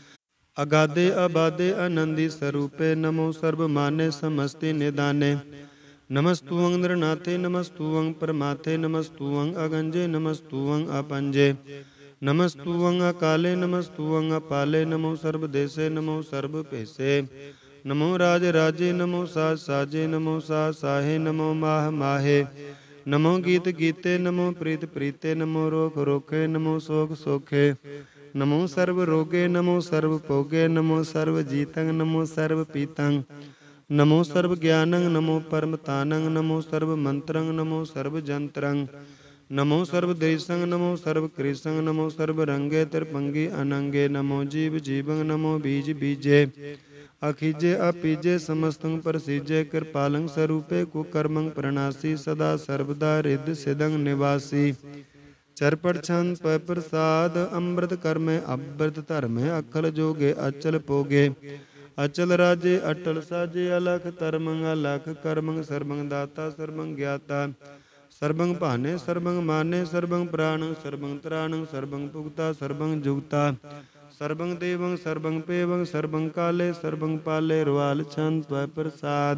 ਅਗਾਦੇ ਅਬਾਦੇ ਆਨੰਦੀ ਸਰੂਪੇ। ਨਮੋ ਸਰਬ ਮਾਨੇ ਸਮਸਤੀ ਨਿਦਾਨੇ। ਨਮਸਤੂਅੰ ਨਿਰਨਾਥੇ ਨਮਸਤੂਅੰ ਪਰਮਾਥੇ। ਨਮਸਤੂਅੰ ਅਗੰਜੇ ਨਮਸਤੂਅੰ ਆਪੰਜੇ। ਨਮਸਤੂਅੰ ਅਕਾਲੇ ਨਮਸਤੂਅੰ ਅਪਾਲੇ। ਨਮੋ ਸਰਬ ਦੇਸੇ ਨਮੋ ਸਰਬ ਭੇਸੇ। ਨਮੋ ਰਾਜ ਰਾਜੇ ਨਮੋ ਸਾਜ ਸਾਜੇ। ਨਮੋ ਸਾਜ ਸਾਹੇ ਨਮੋ ਮਾਹ ਮਾਹੇ। ਨਮੋ ਗੀਤ ਗੀਤੇ ਨਮੋ ਪ੍ਰੀਤ ਪ੍ਰੀਤੇ। ਨਮੋ ਰੋਖ ਰੋਖੇ ਨਮੋ ਸੋਖ ਸੋਖੇ। ਨਮੋ ਸਰਬ ਰੋਗੇ ਨਮੋ ਸਰਬ ਭੋਗੇ। ਨਮੋ ਸਰਬ ਜੀਤੰ ਨਮੋ ਸਰਬ ਪੀਤੰ। ਨਮੋ ਸਰਬ ਗਿਆਨੰ ਨਮੋ ਪਰਮ ਤਾਨੰ। ਨਮੋ ਸਰਬ ਮੰਤਰੰ ਨਮੋ ਸਰਬ ਜੰਤਰੰ। ਨਮੋ ਸਰਬ ਦੇਸੰ ਨਮੋ ਸਰਬ ਕ੍ਰਿਸੰ। ਨਮੋ ਸਰਬ ਰੰਗੇ ਤਿਰਪੰਗੀ ਅਨੰਗੇ। ਨਮੋ ਜੀਵ ਜੀਵੰ ਨਮੋ ਬੀਜ ਬੀਜੇ। ਅਖੀਜੇ ਆਪੀਜੇ ਸਮਸਤੰ ਪ੍ਰਸੀਜੇ। ਕਿਰਪਾਲੰ ਸਰੂਪੇ ਕੁਕਰਮੰ ਪ੍ਰਣਾਸੀ। ਸਦਾ ਸਰਬਦਾ ਰਿੱਧ ਸਿਦੰ ਨਿਵਾਸੀ। ਚਰਪਟ ਛੰਦ ਪੈ ਪ੍ਰਸਾਦ। ਅੰਮ੍ਰਿਤ ਕਰਮੇ ਅੰਮ੍ਰਿਤ ਧਰਮੇ। ਅਖਲ ਜੋਗੇ ਅਚਲ ਭੋਗੇ। ਅਚਲ ਰਾਜੇ ਅਟਲ ਸਾਜੇ। ਅਲਖ ਧਰਮੰ ਅਲਖ ਕਰਮੰ। ਸਰਬੰ ਦਾਤਾ ਸਰਬੰ ਗਿਆਤਾ। ਸਰਬੰ ਭਾਨੇ ਸਰਬੰ ਮਾਨੇ। ਸਰਬੰ ਪ੍ਰਾਣੰ ਸਰਬੰ ਤਰਾਣੰ। ਸਰਬੰ ਭੁਗਤਾ ਸਰਬੰ ਜੁਗਤਾ। ਸਰਬੰ ਦੇਵੰ ਸਰਬੰ ਪੇਵੰ। ਸਰਬੰ ਕਾਲੇ ਸਰਬੰ ਪਾਲੇ। ਰੁਆਲ ਛੰਦ ਪੈ ਪ੍ਰਸਾਦ।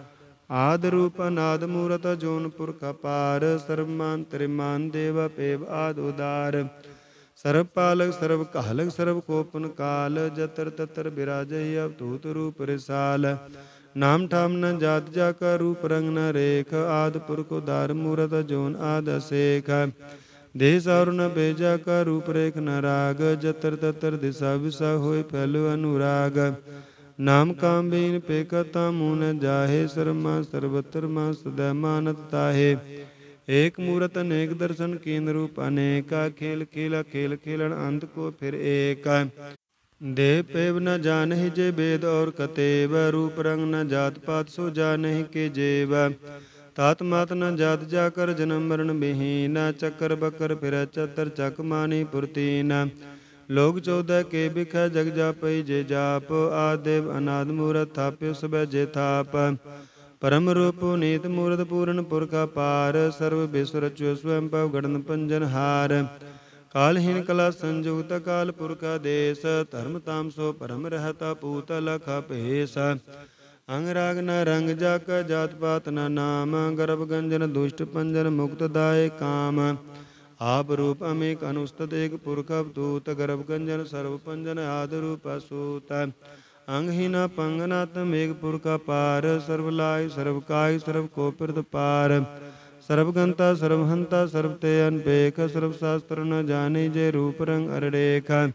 ਆਦਿ ਰੂਪ ਅਨਾਦਿ ਮੂਰਤਿ ਜੋਨ ਪੁਰਖ ਅਪਾਰ। ਸਰਬਮਾਨ ਤ੍ਰਿਮਾਨ ਦੇਵ ਪੇਵ ਆਦਿ ਉਦਾਰ। ਸਰਬ ਪਾਲਕ ਸਰਬ ਕਾਲਕ ਸਰਬ ਕੋਪਨ ਕਾਲ। ਜਤਰ ਤਤਰ ਬਿਰਾਜਈ ਅਵਧੂਤ ਰੂਪ ਰਿਸਾਲ। ਨਾਮ ਠਾਮ ਨ ਜਾਤ ਜਾ ਕਾ ਰੂਪ ਰੰਗ ਨ ਰੇਖ। ਆਦਿ ਪੁਰਖ ਉਦਾਰ ਮੂਰਤ ਜੋਨ ਆਦਿ ਅਸੇਖ। ਦੇਹ ਸਾਰ ਨ ਬੇਜਾ ਕਾ ਰੂਪ ਰੇਖ ਨ ਰਾਗ। ਜਤਰ ਤਤਰ ਦਿਸਾ ਵਿਸਾ ਹੋਏ ਫੈਲੋ ਅਨੁਰਾਗ। ਨਾਮ ਕਾਮ ਬੀਨ ਪੇਖਤਾ ਮੂਹ ਨ ਜਾਹੇ। ਸਰਮਾ ਸਰਬਤਰ ਮਾ ਸਦੈ ਮਾਨਤ ਤਾਹੇ। ਏਕ ਮੂਰਤ ਅਨੇਕ ਦਰਸ਼ਨ ਕੀਨ ਰੂਪ ਅਨੇਕਾ। ਖੇਲ ਖੇਲਾ ਖੇਲ ਖੇਲਣ ਅੰਤ ਕੋ ਫਿਰ ਏਕਾ। ਦੇਹ ਪੇਵ ਨ ਜਾਨਹਿ ਜੇ ਬੇਦ ਔਰ ਕਤੇਵ। ਰੂਪ ਰੰਗ ਨ ਜਾਤ ਪਾਤ ਸੋ ਜਾਨਹਿ ਕੇ ਜੇਵ। ਤਾਤ ਮਾਤ ਨ ਜਾਤ ਜਾ ਕਰ ਜਨਮ ਮਰਨ ਬਿਹੀਨ। ਚੱਕਰ ਬਕਰ ਫਿਰੈ ਚਤਰ ਚੱਕ ਮਾਨੀ ਪੁਰਤੀਨ। ਲੋਕ 14 ਕੇ ਬਿਖੈ ਜਗ ਜਾਪਈ ਜੇ ਜਾਪ। ਆਦਿਵ ਅਨਾਦ ਮੂਰਤ ਥਾਪਿਓ ਸਭੈ ਜੇ ਥਾਪ। ਪਰਮ ਰੂਪ ਪੁਨੀਤ ਮੂਰਤ ਪੂਰਨ ਪੁਰਖ ਅਪਾਰ। ਸਰਬ ਵਿਸ਼ਵ ਰਚਿਓ ਸਵੈੰ ਭਵ ਗੜਨ ਭੰਜਨ ਹਾਰ। ਕਾਲਹੀਨ ਕਲਾ ਸੰਯੁਗਤ ਕਾਲ ਪੁਰਖ ਆਦੇਸ। ਧਰਮ ਤਾਮ ਸੋ ਪਰਮ ਰਹਿਤਾ ਪੂਤ ਲਖ ਭੇਸ। ਅੰਗ ਰਾਗ ਨ ਰੰਗ ਜਾ ਕਾ ਜਾਤ ਪਾਤ ਨ ਨਾਮ। ਗਰਭ ਗੰਜਨ ਦੁਸ਼ਟ ਭੰਜਨ ਮੁਕਤ ਦਾਏ ਕਾਮ। ਆਪ ਰੂਪ ਅਮੇਕ ਅਨੁਸਤਤ ਏਕ ਪੁਰਖ ਅਵਧੂਤ। ਗਰਭ ਗੰਜਨ ਸਰਬ ਭੰਜਨ ਆਦਿ ਰੂਪ ਅਸੂਤ। ਅੰਗਹੀਨਾ ਪੰਗਨਾਤਮ ਏਕ ਪੁਰਖ ਅਪਾਰ। ਸਰਬ ਲਾਇ ਸਰਬ ਕਾਇ ਸਰਬ ਕੋ ਪਿਰਤ ਪਾਰ। ਸਰਬ ਗੰਤਾ ਸਰਬ ਹੰਤਾ ਸਰਬ ਤੇ ਅਨਪੇਖ। ਸਰਬ ਸ਼ਾਸਤਰ ਨ ਜਾਣੀ ਜੇ ਰੂਪ ਰੰਗ ਅਰੜੇਖ।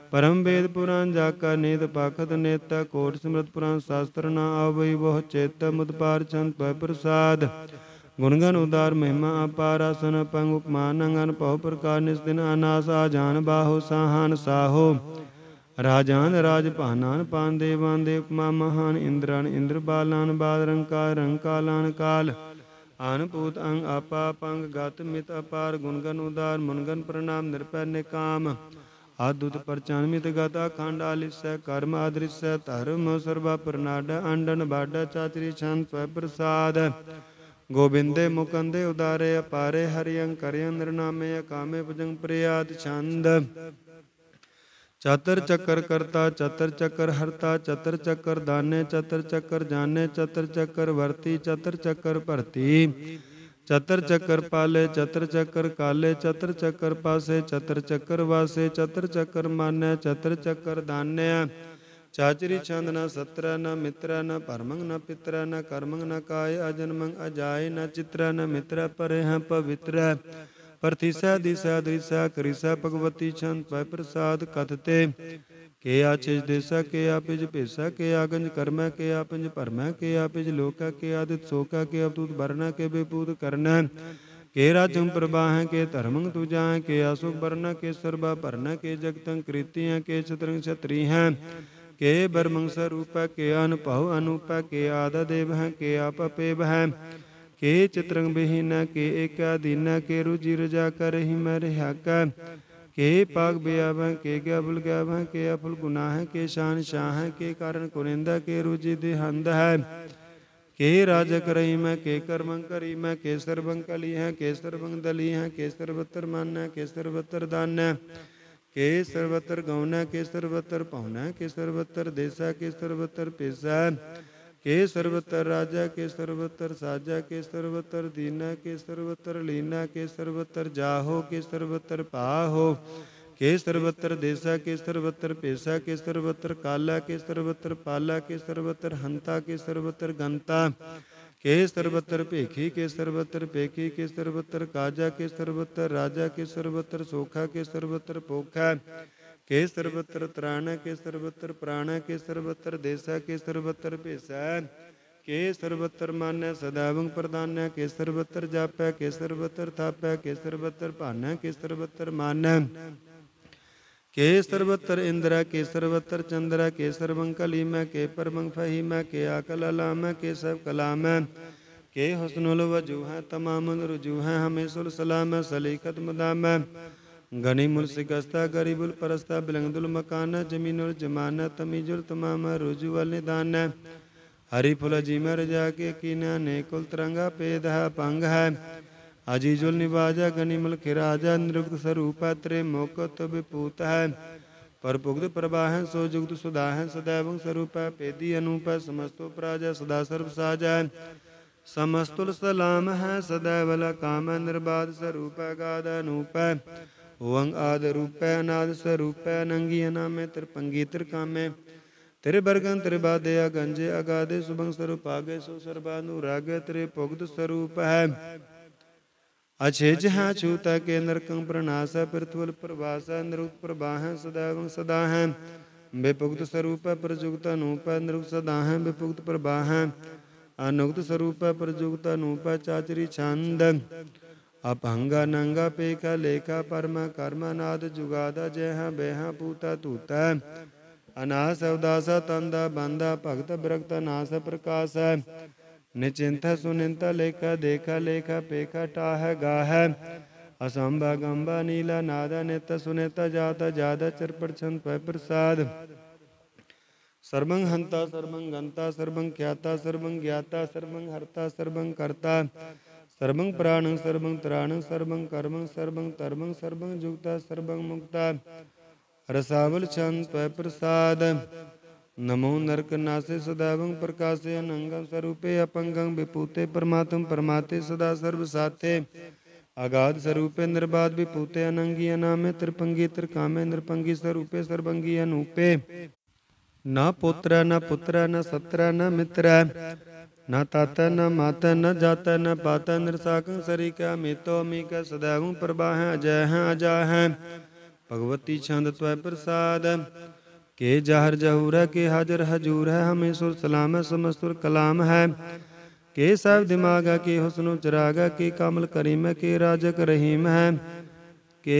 परम वेद पुराण जाका नेत पाखत नेता कोट स्मृत पुराण शास्त्र न आवई वह चेत मुद पार चंद पै प्रसाद गुणगन उदार महिमा अपार आसन पंग उपमान अंगन पहु प्रकार निस दिन अनास आजान बाहो साहान साहो राजान राज पानान पान देवान देव उपमा महान इंद्रान इंद्र बालान बाल रंकार रंकालान काल आनपूत अंग आपा पंग गत मित अपार गुणगन उदार मुनगन प्रणाम निरपै निकाम आदुत परचानमित गता खंड आलिसै कर्म आदृश्य धर्म सर्वा प्रनाड अंडन बाड चाचरी छंद स्व प्रसाद गोविंदे मुकंदे उदारे अपारे हरियं करयं नृनामे कामे भुजंग प्रियाद छंद चतर चक्कर करता चतर चक्कर हरता चतर चक्कर दाने चतर चक्कर जाने चतर चक्कर वर्ती चतर चक्कर भरती चतर चक्कर पाले चतर चक्कर काले चतर चक्कर पासे चतर चक्कर वासे चतर चक्कर मान्य चतर चक्कर दान्य चाचरी छंद न सत्र न मित्र न परमंग न पित्र न कर्मंग न काय अजन्मंग अजाय न चित्र न मित्र परे हैं पवित्र परथिसा दिशा दृशा करिसा भगवती छंद पै प्रसाद कथते के आचिज देसा के आपिज पेशा के आगंज कर्मा के आपंज परमा के आपिज लोका के आदित सोका के अवतूत वरना के बेपूत करना के राजम प्रवाह के धर्मंग तुजा के आसुक वरना के सर्वा भरना के जगतंग कृतियाँ के छत्रंग क्षत्रि हैं के बरमंग स्वरूप के अनपहु अनूप के आदा देव हैं के आप पेव हैं के चित्रंग बिहीना के एकादीना के रुचि रजा कर ही मर का के पाग बेआब के ज्ञाबुल ज्ञाब के अफुल गुनाह के शान शाह के कारण कुनिंदा के रुचि देहंद है के राजक रही मैं के कर्मं करी मैं के सर्वं कली है के सर्वं दली है के सर्वत्र मान्य के सर्वत्र दान्य के सर्वत्र गौना के सर्वत्र पहुना के सर्वत्र देसा के सर्वत्र पेशा के सर्वत्र राजा के सर्वत्र साजा के सर्वत्र दीना के सर्वत्र लीना के सर्वत्र जाहो के सर्वत्र पाहो के सर्वत्र देसा के सर्वत्र पेशा के सर्वत्र काला के सर्वत्र पाला के सर्वत्र हंता के सर्वत्र गंता के सर्वत्र पेखी के सर्वत्र पेखी के सर्वत्र काजा के सर्वत्र राजा के सर्वत्र सोखा के सर्वत्र पोखा के सर्वत्र त्राण के सर्वत्र प्राण के सर्वत्र देसा के सर्वत्र पेशा के सर्वत्र मान्य सदावंग प्रधान्य के सर्वत्र जाप्य के सर्वत्र थाप्य के सर्वत्र पान्य के सर्वत्र मान्य के सर्वत्र इंद्र के सर्वत्र चंद्र के सर्वं कलीम के परमं फहीम के आकल अलाम के सब कलाम के हुस्नुल वजूह तमाम रुजूह हमें सुल सलाम सलीकत मुदाम गनी मुल सिकस्ता गरीबुल परस्ता बिलंगदुल मकान जमीनुल जमाना तमीजुल तमाम रुजुअल निदान हरि फुल जीमर जाके कीना ने कुल तरंगा पेद है पंग है अजीजुल निवाजा गनीमुल खिराजा निरुक्त स्वरूपा त्रे मोकत विपूत है पर पुग्ध प्रभा है सो जुगत सुधा है सदैव स्वरूप पेदी अनूप समस्तो प्राजा सदा सर्व साजा समस्तुल सलाम है सदैवल काम निर्बाध स्वरूप गाद अनूप ओंग आद रूप अनाद स्वरूप नंगी अनामे त्रिपंगी त्रिकामे तेरे बरगन तेरे बादे गंजे अगाधे सुभंग स्वरूप आगे सो सर्वानुराग तेरे पुग्ध स्वरूप है अच्छे जहाँ छूता के नरकं प्रणास पृथ्वल प्रभास निरुक्त प्रभा है सदैव सदा है बेपुक्त स्वरूप प्रजुक्त अनूप निरुक्त सदा है बेपुक्त प्रभा है अनुक्त स्वरूप प्रजुक्त अनूप चाचरी छंद अपहंगा नंगा पेखा लेखा परमा कर्मनाद जुगादा जयहा बेहा पूता तूता अनास अवदासा तंदा बंदा भगत विरक्त नास प्रकाश निचिंता सुनिंता लेखा देखा लेखा पेखा टाह गाह असंभा गंबा नीला नादा नेता सुनेता जाता जादा चरपट छंद पै प्रसाद सर्वं हंता सर्वं गंता सर्वं ख्याता सर्वं ज्ञाता सर्वं हरता सर्वं कर्ता सर्वं प्राणं सर्वं त्राणं सर्वं कर्मं सर्वं धर्मं सर्वं जुक्ता सर्वं मुक्ता रसावल छंद त्वय प्रसाद नमो नरक नासे सदावं प्रकाशे अनंगं स्वरूपे अपंगं विपूते परमात्म परमाते सदा सर्व साते अगाध स्वरूपे निर्बाध विपूते अनंगी अनामे त्रिपंगी त्रिकामे नृपंगी स्वरूपे सर्वंगी अनूपे न पुत्र न पुत्र न सत्र न मित्र न तात न मात न जात न पात निरसाकं सरिका मितो अमीका सदैव प्रभा है अजय है अजा है भगवती छंद त्वै प्रसाद के जहर जहूर है के हाजर हजूर है हमें सुर सलाम है समस्तुर कलाम है के सब दिमाग है के हुस्न चिराग है के कमल करीम है के राजक रहीम है के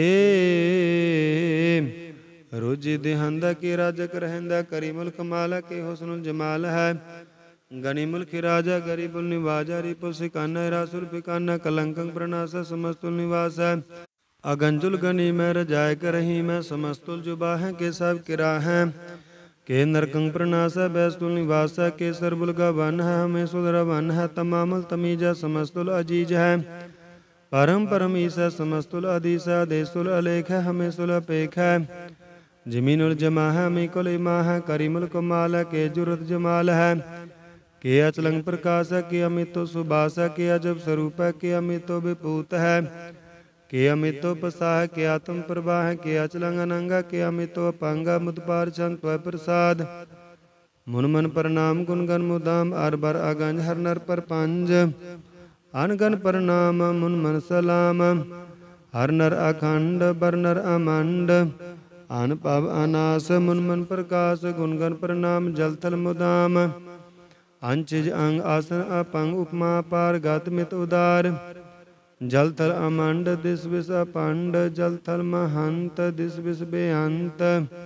रोजी देहंदा के राजक रहंदा करीमुल कमाल के हुस्न जमाल है गनीमुल खिराजा गरीबुल निवाजा रिपुल सिकाना रासुल पिकाना कलंकं प्रणासा समस्तुल निवास है अगंजुल गनी में रजाय करही में समस्तुल जुबा है के सब किरा है के नरकंग प्रणास है बैस्तुल निवास है के सरबुल का वन है हमें सुधरा वन है तमामुल तमीजा समस्तुल अजीज है परम परम ईसा समस्तुल अधीस है देसुल अलेख है हमें सुल अपेख है जमीनुल जमा है हमें कुल इमा है करीमुल कमाल है के जुरत जमाल है के अचलंग प्रकाश है के अमितो सुबास है के अजब स्वरूप है के अमितो विभूत है के अमितो पसाह के आत्म प्रभा है के अचलंग अनंगा के अमितो अपंगा मुदपार छंद त्वै प्रसाद मुन मन प्रणाम गुणगन मुदाम अर बर अगंज हर नर पर पंज अनगन प्रणाम मुन मन सलाम हर नर अखंड बर नर अमंड अन पव अनास मुन मन प्रकाश गुणगन प्रणाम जल थल मुदाम अंचिज अंग आसन अपंग उपमा पार गत मित उदार जल थल अमंड दिस विस अपंड जल थल महंत दिस विस बेअंत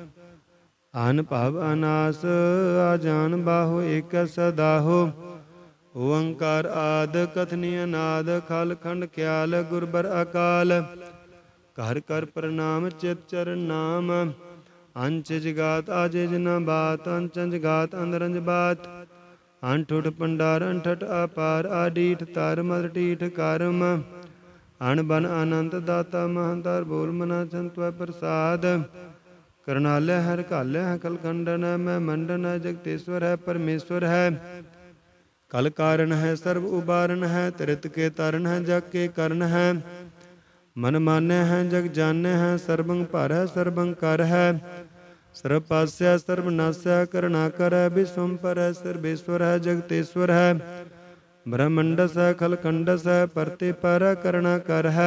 अन पव अनास आजान बाहो एक सदाहो ओंकार आद कथनी अनाद खल खंड ख्याल गुरबर अकाल कर कर प्रणाम चित चरण नाम अंचिज गात आजिज न बात अंचंज गात अंदरंज बात अंठुठ पंडार अंठट अपार आडीठ तार मद टीठ करम अण बन अनंत दाता महंतार बोल मना चंत्व प्रसाद करणालय हर काल्य है कल खंडन है मैं मंडन है जगतेश्वर है परमेश्वर है कल कारण है सर्व उबारण है त्रित के तारण है जग के कर्ण है मन मान्य है जग जान्य है सर्वं पर है सर्वं कर है सर्व पास्या सर्वनाश्या करुणाकर है विश्वम्पर है सर्वेश्वर है जगतेश्वर है ब्रह्मंडस है खलखंडस है परते पर करुणा कर है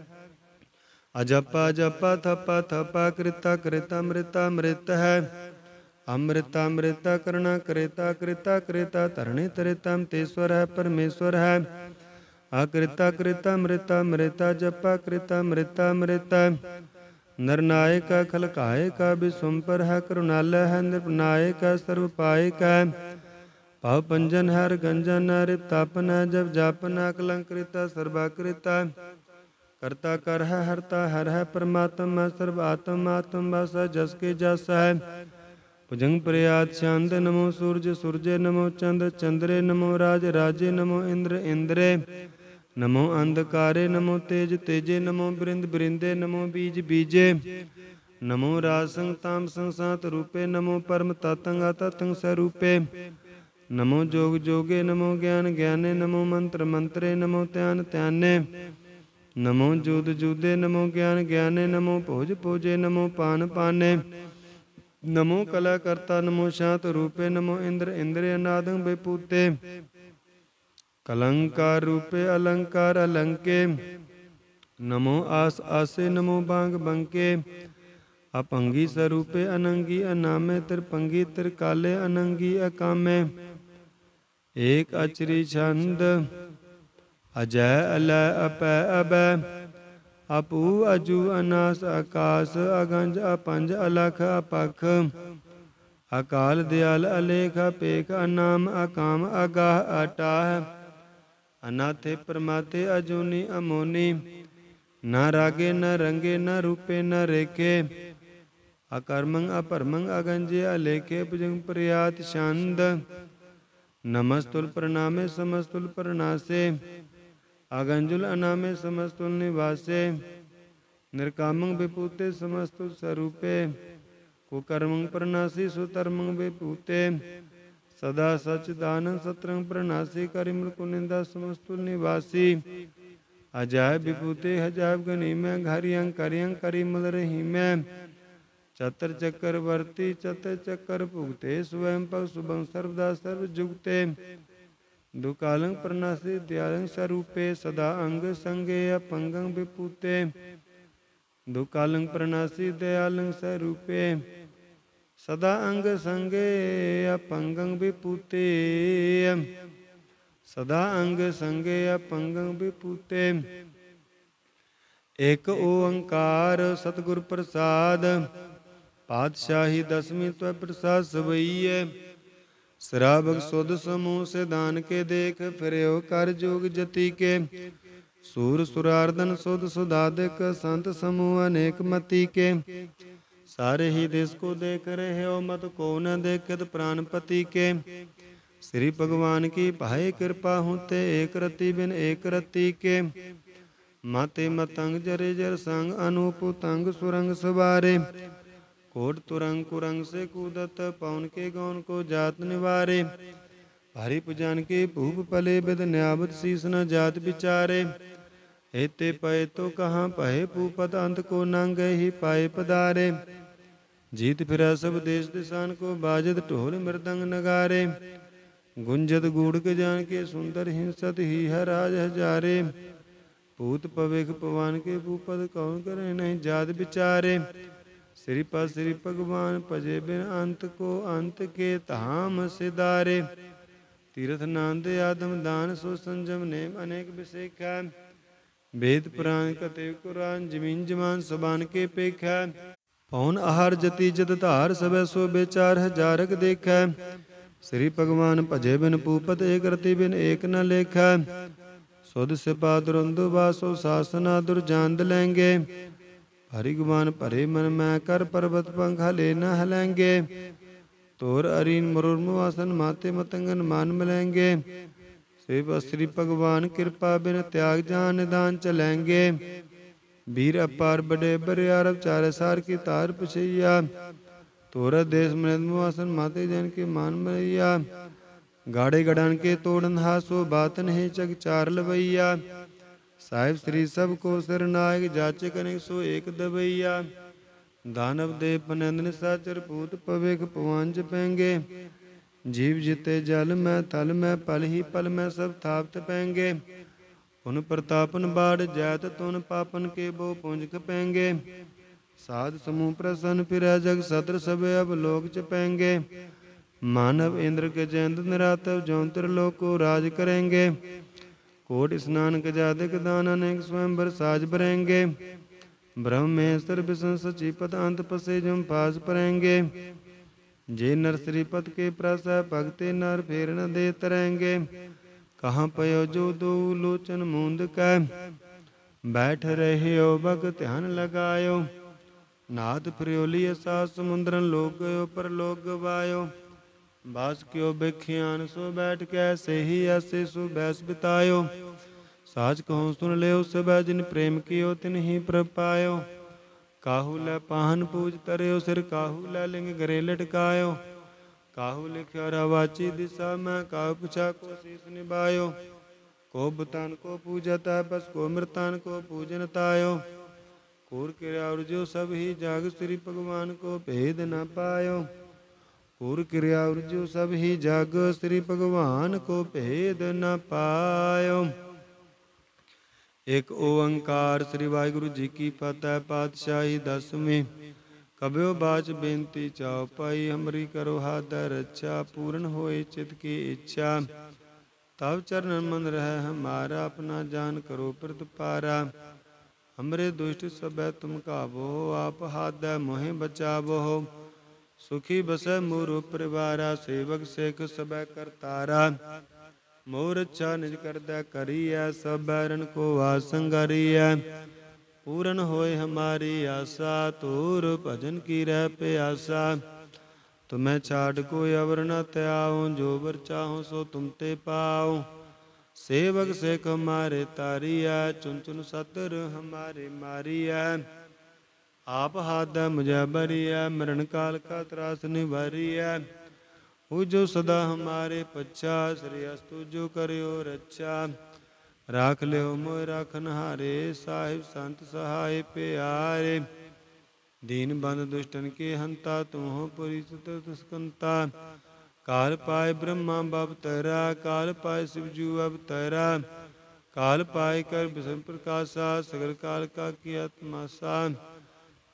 अजपा जपा थपा थपा कृता कृता मृता मृत है अमृता मृता करुणा कृता कृता कृता तरणी तरितम तेश्वर है परमेश्वर है अकृता कृता मृता मृता जपा कृता मृता मृता नरनायक है खलकायक है विश्वम्पर है करुणालय है निर्नायक है सर्वपायक है पाव पंजन है गंजन है रितापन है जब जापन है कलंकृता सर्वाकृता करता कर है हरता हर है परमात्मा सर्व आत्म आत्म बस है जस के जस है भुजंग प्रयात चांद नमो सूर्य सूर्य नमो चंद्र चंद्रे नमो राज राजे नमो इंद्र इंद्रे नमो अंधकारे नमो तेज तेजे नमो बृंद बृंदे नमो बीज बीजे नमो रासंग ताम संसात रूपे नमो परम ततंग अतंग स्वरूपे नमो जोग जोगे नमो ज्ञान ज्ञाने नमो मंत्र मंत्रे नमो त्यान त्याने नमो जूद जूदे नमो ज्ञान ज्ञाने नमो भोज भोजे नमो पान पाने नमो कला करता नमो शांत रूपे नमो इंद्र इंद्रिय नादं बेपूते कलंकार रूपे अलंकार अलंके नमो आस आसे नमो बांग बंके अपंगी स्वरूपे अनंगी अनामे त्रिपंगी त्रिकाले अनंगी अकामे एक अचरी छंद अजय अलय अपै अबै अपू अजू अनास आकाश अगंज अपंज अलख अपख अकाल दयाल अलेख अपेख अनाम अकाम अगाह अटाह अनाथे परमाते अजूनी अमोनी न रागे न रंगे न रूपे न रेखे अकर्मंग अपरमंग अगंजे अलेखे भुजंग प्रयात छंद नमस्तुल प्रणामे समस्तुल प्रणासे अगंजुल अनामे समस्तुल निवासे निर्कामंग विपूते समस्तुल स्वरूपे कुकर्मंग प्रणासी सुतर्मंग विपूते सदा सचिदानंद सत्रंग प्रणासी करिमल कुनिंदा समस्तुल निवासी अजाय विभूते हजाब गनी में घरियं करियं करिमल रही में चतर चक्रवर्ती चतर चक्र भुगते स्वयं पग शुभं सर्वदा सर्व जुगते दुकालंग प्रणासी दयालंग स्वरूपे सदा अंग संगे अपंगं विपूते ਦੁਕਾਲੰ ਪ੍ਰਨਾਸੀ ਦਇਆਲੰ ਸਰੂਪੇ ਸਦਾ ਅੰਗ ਸੰਗੇ ਅਪੰਗੰ ਵਿਪੂਤੇ ਸਦਾ ਅੰਗ ਸੰਗੇ ਅਪੰਗੰ ਵਿਪੂਤੇ। ਇਕ ਓੰਕਾਰ ਸਤਿਗੁਰ ਪ੍ਰਸਾਦ ਪਾਤਸ਼ਾਹੀ ਦਸਵੀਂ ਤਵੈ ਪ੍ਰਸਾਦ ਸਵਈਐ। ਸਰਾਬਕ ਸੁਧ ਸਮੂਹ ਸਿਧਾਨ ਕੇ ਦੇਖ ਫਿਰਿਓ ਕਰ ਜੋਗ ਜਤੀ ਕੇ। ਸੂਰ ਸੁਰਾਰਦਨ ਸੁਧ ਸੁਧਾਦਿਕ ਸੰਤ ਸਮੂਹ ਅਨੇਕ ਮਤੀ ਕੇ। ਸਾਰੇ ਹੀ ਦੇਸ ਕੋ ਦੇਖ ਰਹੇ ਹੋ ਮਤ ਕੋ ਨ ਦੇਖਤ ਪ੍ਰਾਨਪਤੀ ਕੇ। ਸ੍ਰੀ ਭਗਵਾਨ ਕੀ ਭਾਏ ਕਿਰਪਾ ਹੁੰਤੇ ਏਕ ਰਤੀ ਬਿਨ ਏਕ ਰਤੀ ਕੇ। ਮਾਤੇ ਮਤੰਗ ਜਰੇ ਜਰ ਸੰਗ ਅਨੂਪ ਤੰਗ ਸੁਰੰਗ ਸਵਾਰੇ। कोट तुरंग कुरंग से कूदत पवन के गौन को जात निवारे। भारी पुजान के भूप पले बिद न्याबत शीस न जात विचारे। हेते पए तो कहाँ पहे पूपत अंत को नंग ही पाए पधारे। जीत फिरा सब देश दिशान को बाजत ढोल मृदंग नगारे। गुंजत गूढ़ के जान के सुंदर हिंसत ही है राज हजारे। पूत पवेख पवान के पूपत कौन करे नहीं जात विचारे। श्रीपद श्री भगवान भजे बिन अंत को अंत के धाम सिधारे। तीर्थ नंद आदम दान सो संजम नेम अनेक विशेखा। वेद पुराण कते कुरान जमीन जमान सबान के पेखा। पौन आहार जति जत धार सबै सो बेचार हजारक देखा। श्री भगवान भजे बिन पूपत एक रति बिन एक न लेखा। सुध सिपा दुरंदु बासो सासना दुर्जान दलेंगे। हरि गुमान भरे मन मैं कर पर्वत पंख हले न हलेंगे। तोर अरीन मुरुर्मुआसन माते मतंगन मान मिलेंगे। श्री भगवान कृपा बिन त्याग जान निदान चलेंगे। वीर अपार बड़े बरियार चार सार की तार पछैया। तोरा देश मृदमुआसन माते जन के मान मरैया। गाड़े गड़ान के तोड़न हासो बात नहीं चग चार लवैया। साहिब श्री सब को सिर नायक जाचे कनिक सो एक दबैया। दानव देव पनंद निशाचर पूत पवेख पवान जपेंगे। जीव जिते जल में थल में पल ही पल में सब थाप तपेंगे। उन प्रतापन बाढ़ जैत तुन पापन के बो पुंज खपेंगे। साध समूह प्रसन्न फिरै जग सत्र सब अब लोक चपेंगे। मानव इंद्र गजेंद्र निरातव जौंतर लोक को राज करेंगे। कोट स्नान गजादिक दान अनेक स्वयंवर साज भरेंगे। ब्रह्मेश्वर विष्णु सचिपत अंत पसे जम पास परेंगे। जे नर श्रीपत के प्रसय भगते नर फेर न दे तरेंगे। कहाँ पयो जो दो लोचन मूंद कै। बैठ रहे हो भग ध्यान लगायो। नाथ फ्रियोली सा समुद्रन लोक गयो पर लोक गवायो। बास क्यों बेख्यान सो बैठ के से ही ऐसे सो बैस बितायो। साच कहो सुन ले सब जिन प्रेम कियो तिन ही प्रभ पायो। काहू लै पाहन पूज तरयो सिर काहू लै लिंग गरे लटकायो। काहू लिख्यो रावाची दिशा में काहू पुछा को शीस निभायो। को बुतान को पूजत है बस को मृतान को पूजन तायो। कूर क्रिया जो सब ही जाग श्री भगवान को भेद न पायो। कूर क्रिया जो सब ही जग श्री भगवान को भेद न पायो। एक ओंकार श्री वाहिगुरु जी की फतेह। पातशाही दसवीं। कब्यो बाच बेनती चाओ पाई हमरी करो हाथ रक्षा। पूर्ण होए चित की इच्छा तब चरण मन रह हमारा। अपना जान करो प्रतिपारा। हमरे दुष्ट सब तुम काबो आप हाथ मोहे बचावो। सुखी बसै मोरो परिवारा सेवक सिख सब करतारा। मोर इच्छा निज करदै करियै सब बैरन को आसंगरियै। पूरन होए हमारी आशा तोर भजन की रह प्यासा। तुम्हें छाड़ कोई अवर न त्याओ जो बर चाहो सो तुम ते पाओ। सेवक सिख हमारे तारियै चुन चुन सतर हमारे मारियै। आप हाथ मुझे बरिया मरण काल का त्रास निवारिया। जो सदा हमारे पच्छा श्री अस्तु जो करियो रक्षा। राख ले मोह राखन हारे साहिब संत सहाय प्यारे। दीन बंद दुष्टन के हंता तुम हो पुरी सुतंता। काल पाए ब्रह्मा बब तरा काल पाए शिवजू अब तरा। काल पाए कर विष्णु प्रकाशा सगल काल का किया तमाशा।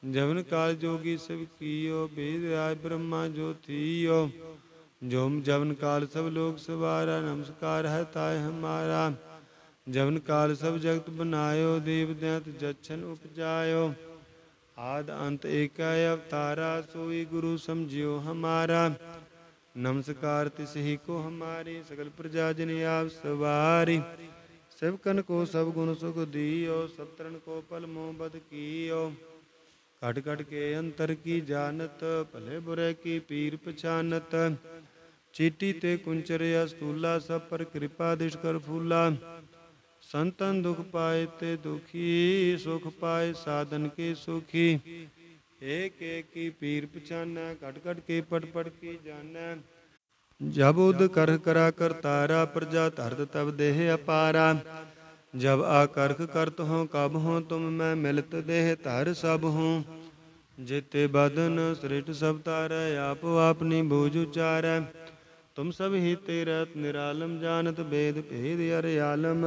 जवन काल जोगी शिव कियो, वेद राज ब्रह्मा जो थियो। जोम जवन काल सब लोग सवारा, नमस्कार है ताय हमारा। जवन काल सब जगत बनायो, देव दैत जच्छन उपजायो। आद अंत एक अवतारा, सोई गुरु समझियो हमारा। नमस्कार तिसहि को हमारी, सकल प्रजा जन आप सवारी। सेवकन को सब गुण सुख दियो, सब तरन को पल मोह बद कियो। कट कट के अंतर की जानत, भले बुरे की पीर पछानत। चीटी ते कुंचरिया स्थूला, सब पर कृपा दृष्ट कर फूला। संतन दुख पाए ते दुखी, सुख पाए साधन के सुखी। एक एक की पीर पछाना, कट कट के पट पट की जाना। जब उद कर करा कर तारा, प्रजा धरत तब देह अपारा। जब आकर्ख करत हो कब हो, तुम मैं मिलत देह धर सब हूँ। जेते बदन सृष्ट सब तारै, आप आपनी बूझ उचारै। तुम सब ही तेरत निरालम, जानत भेद भेद अरयालम।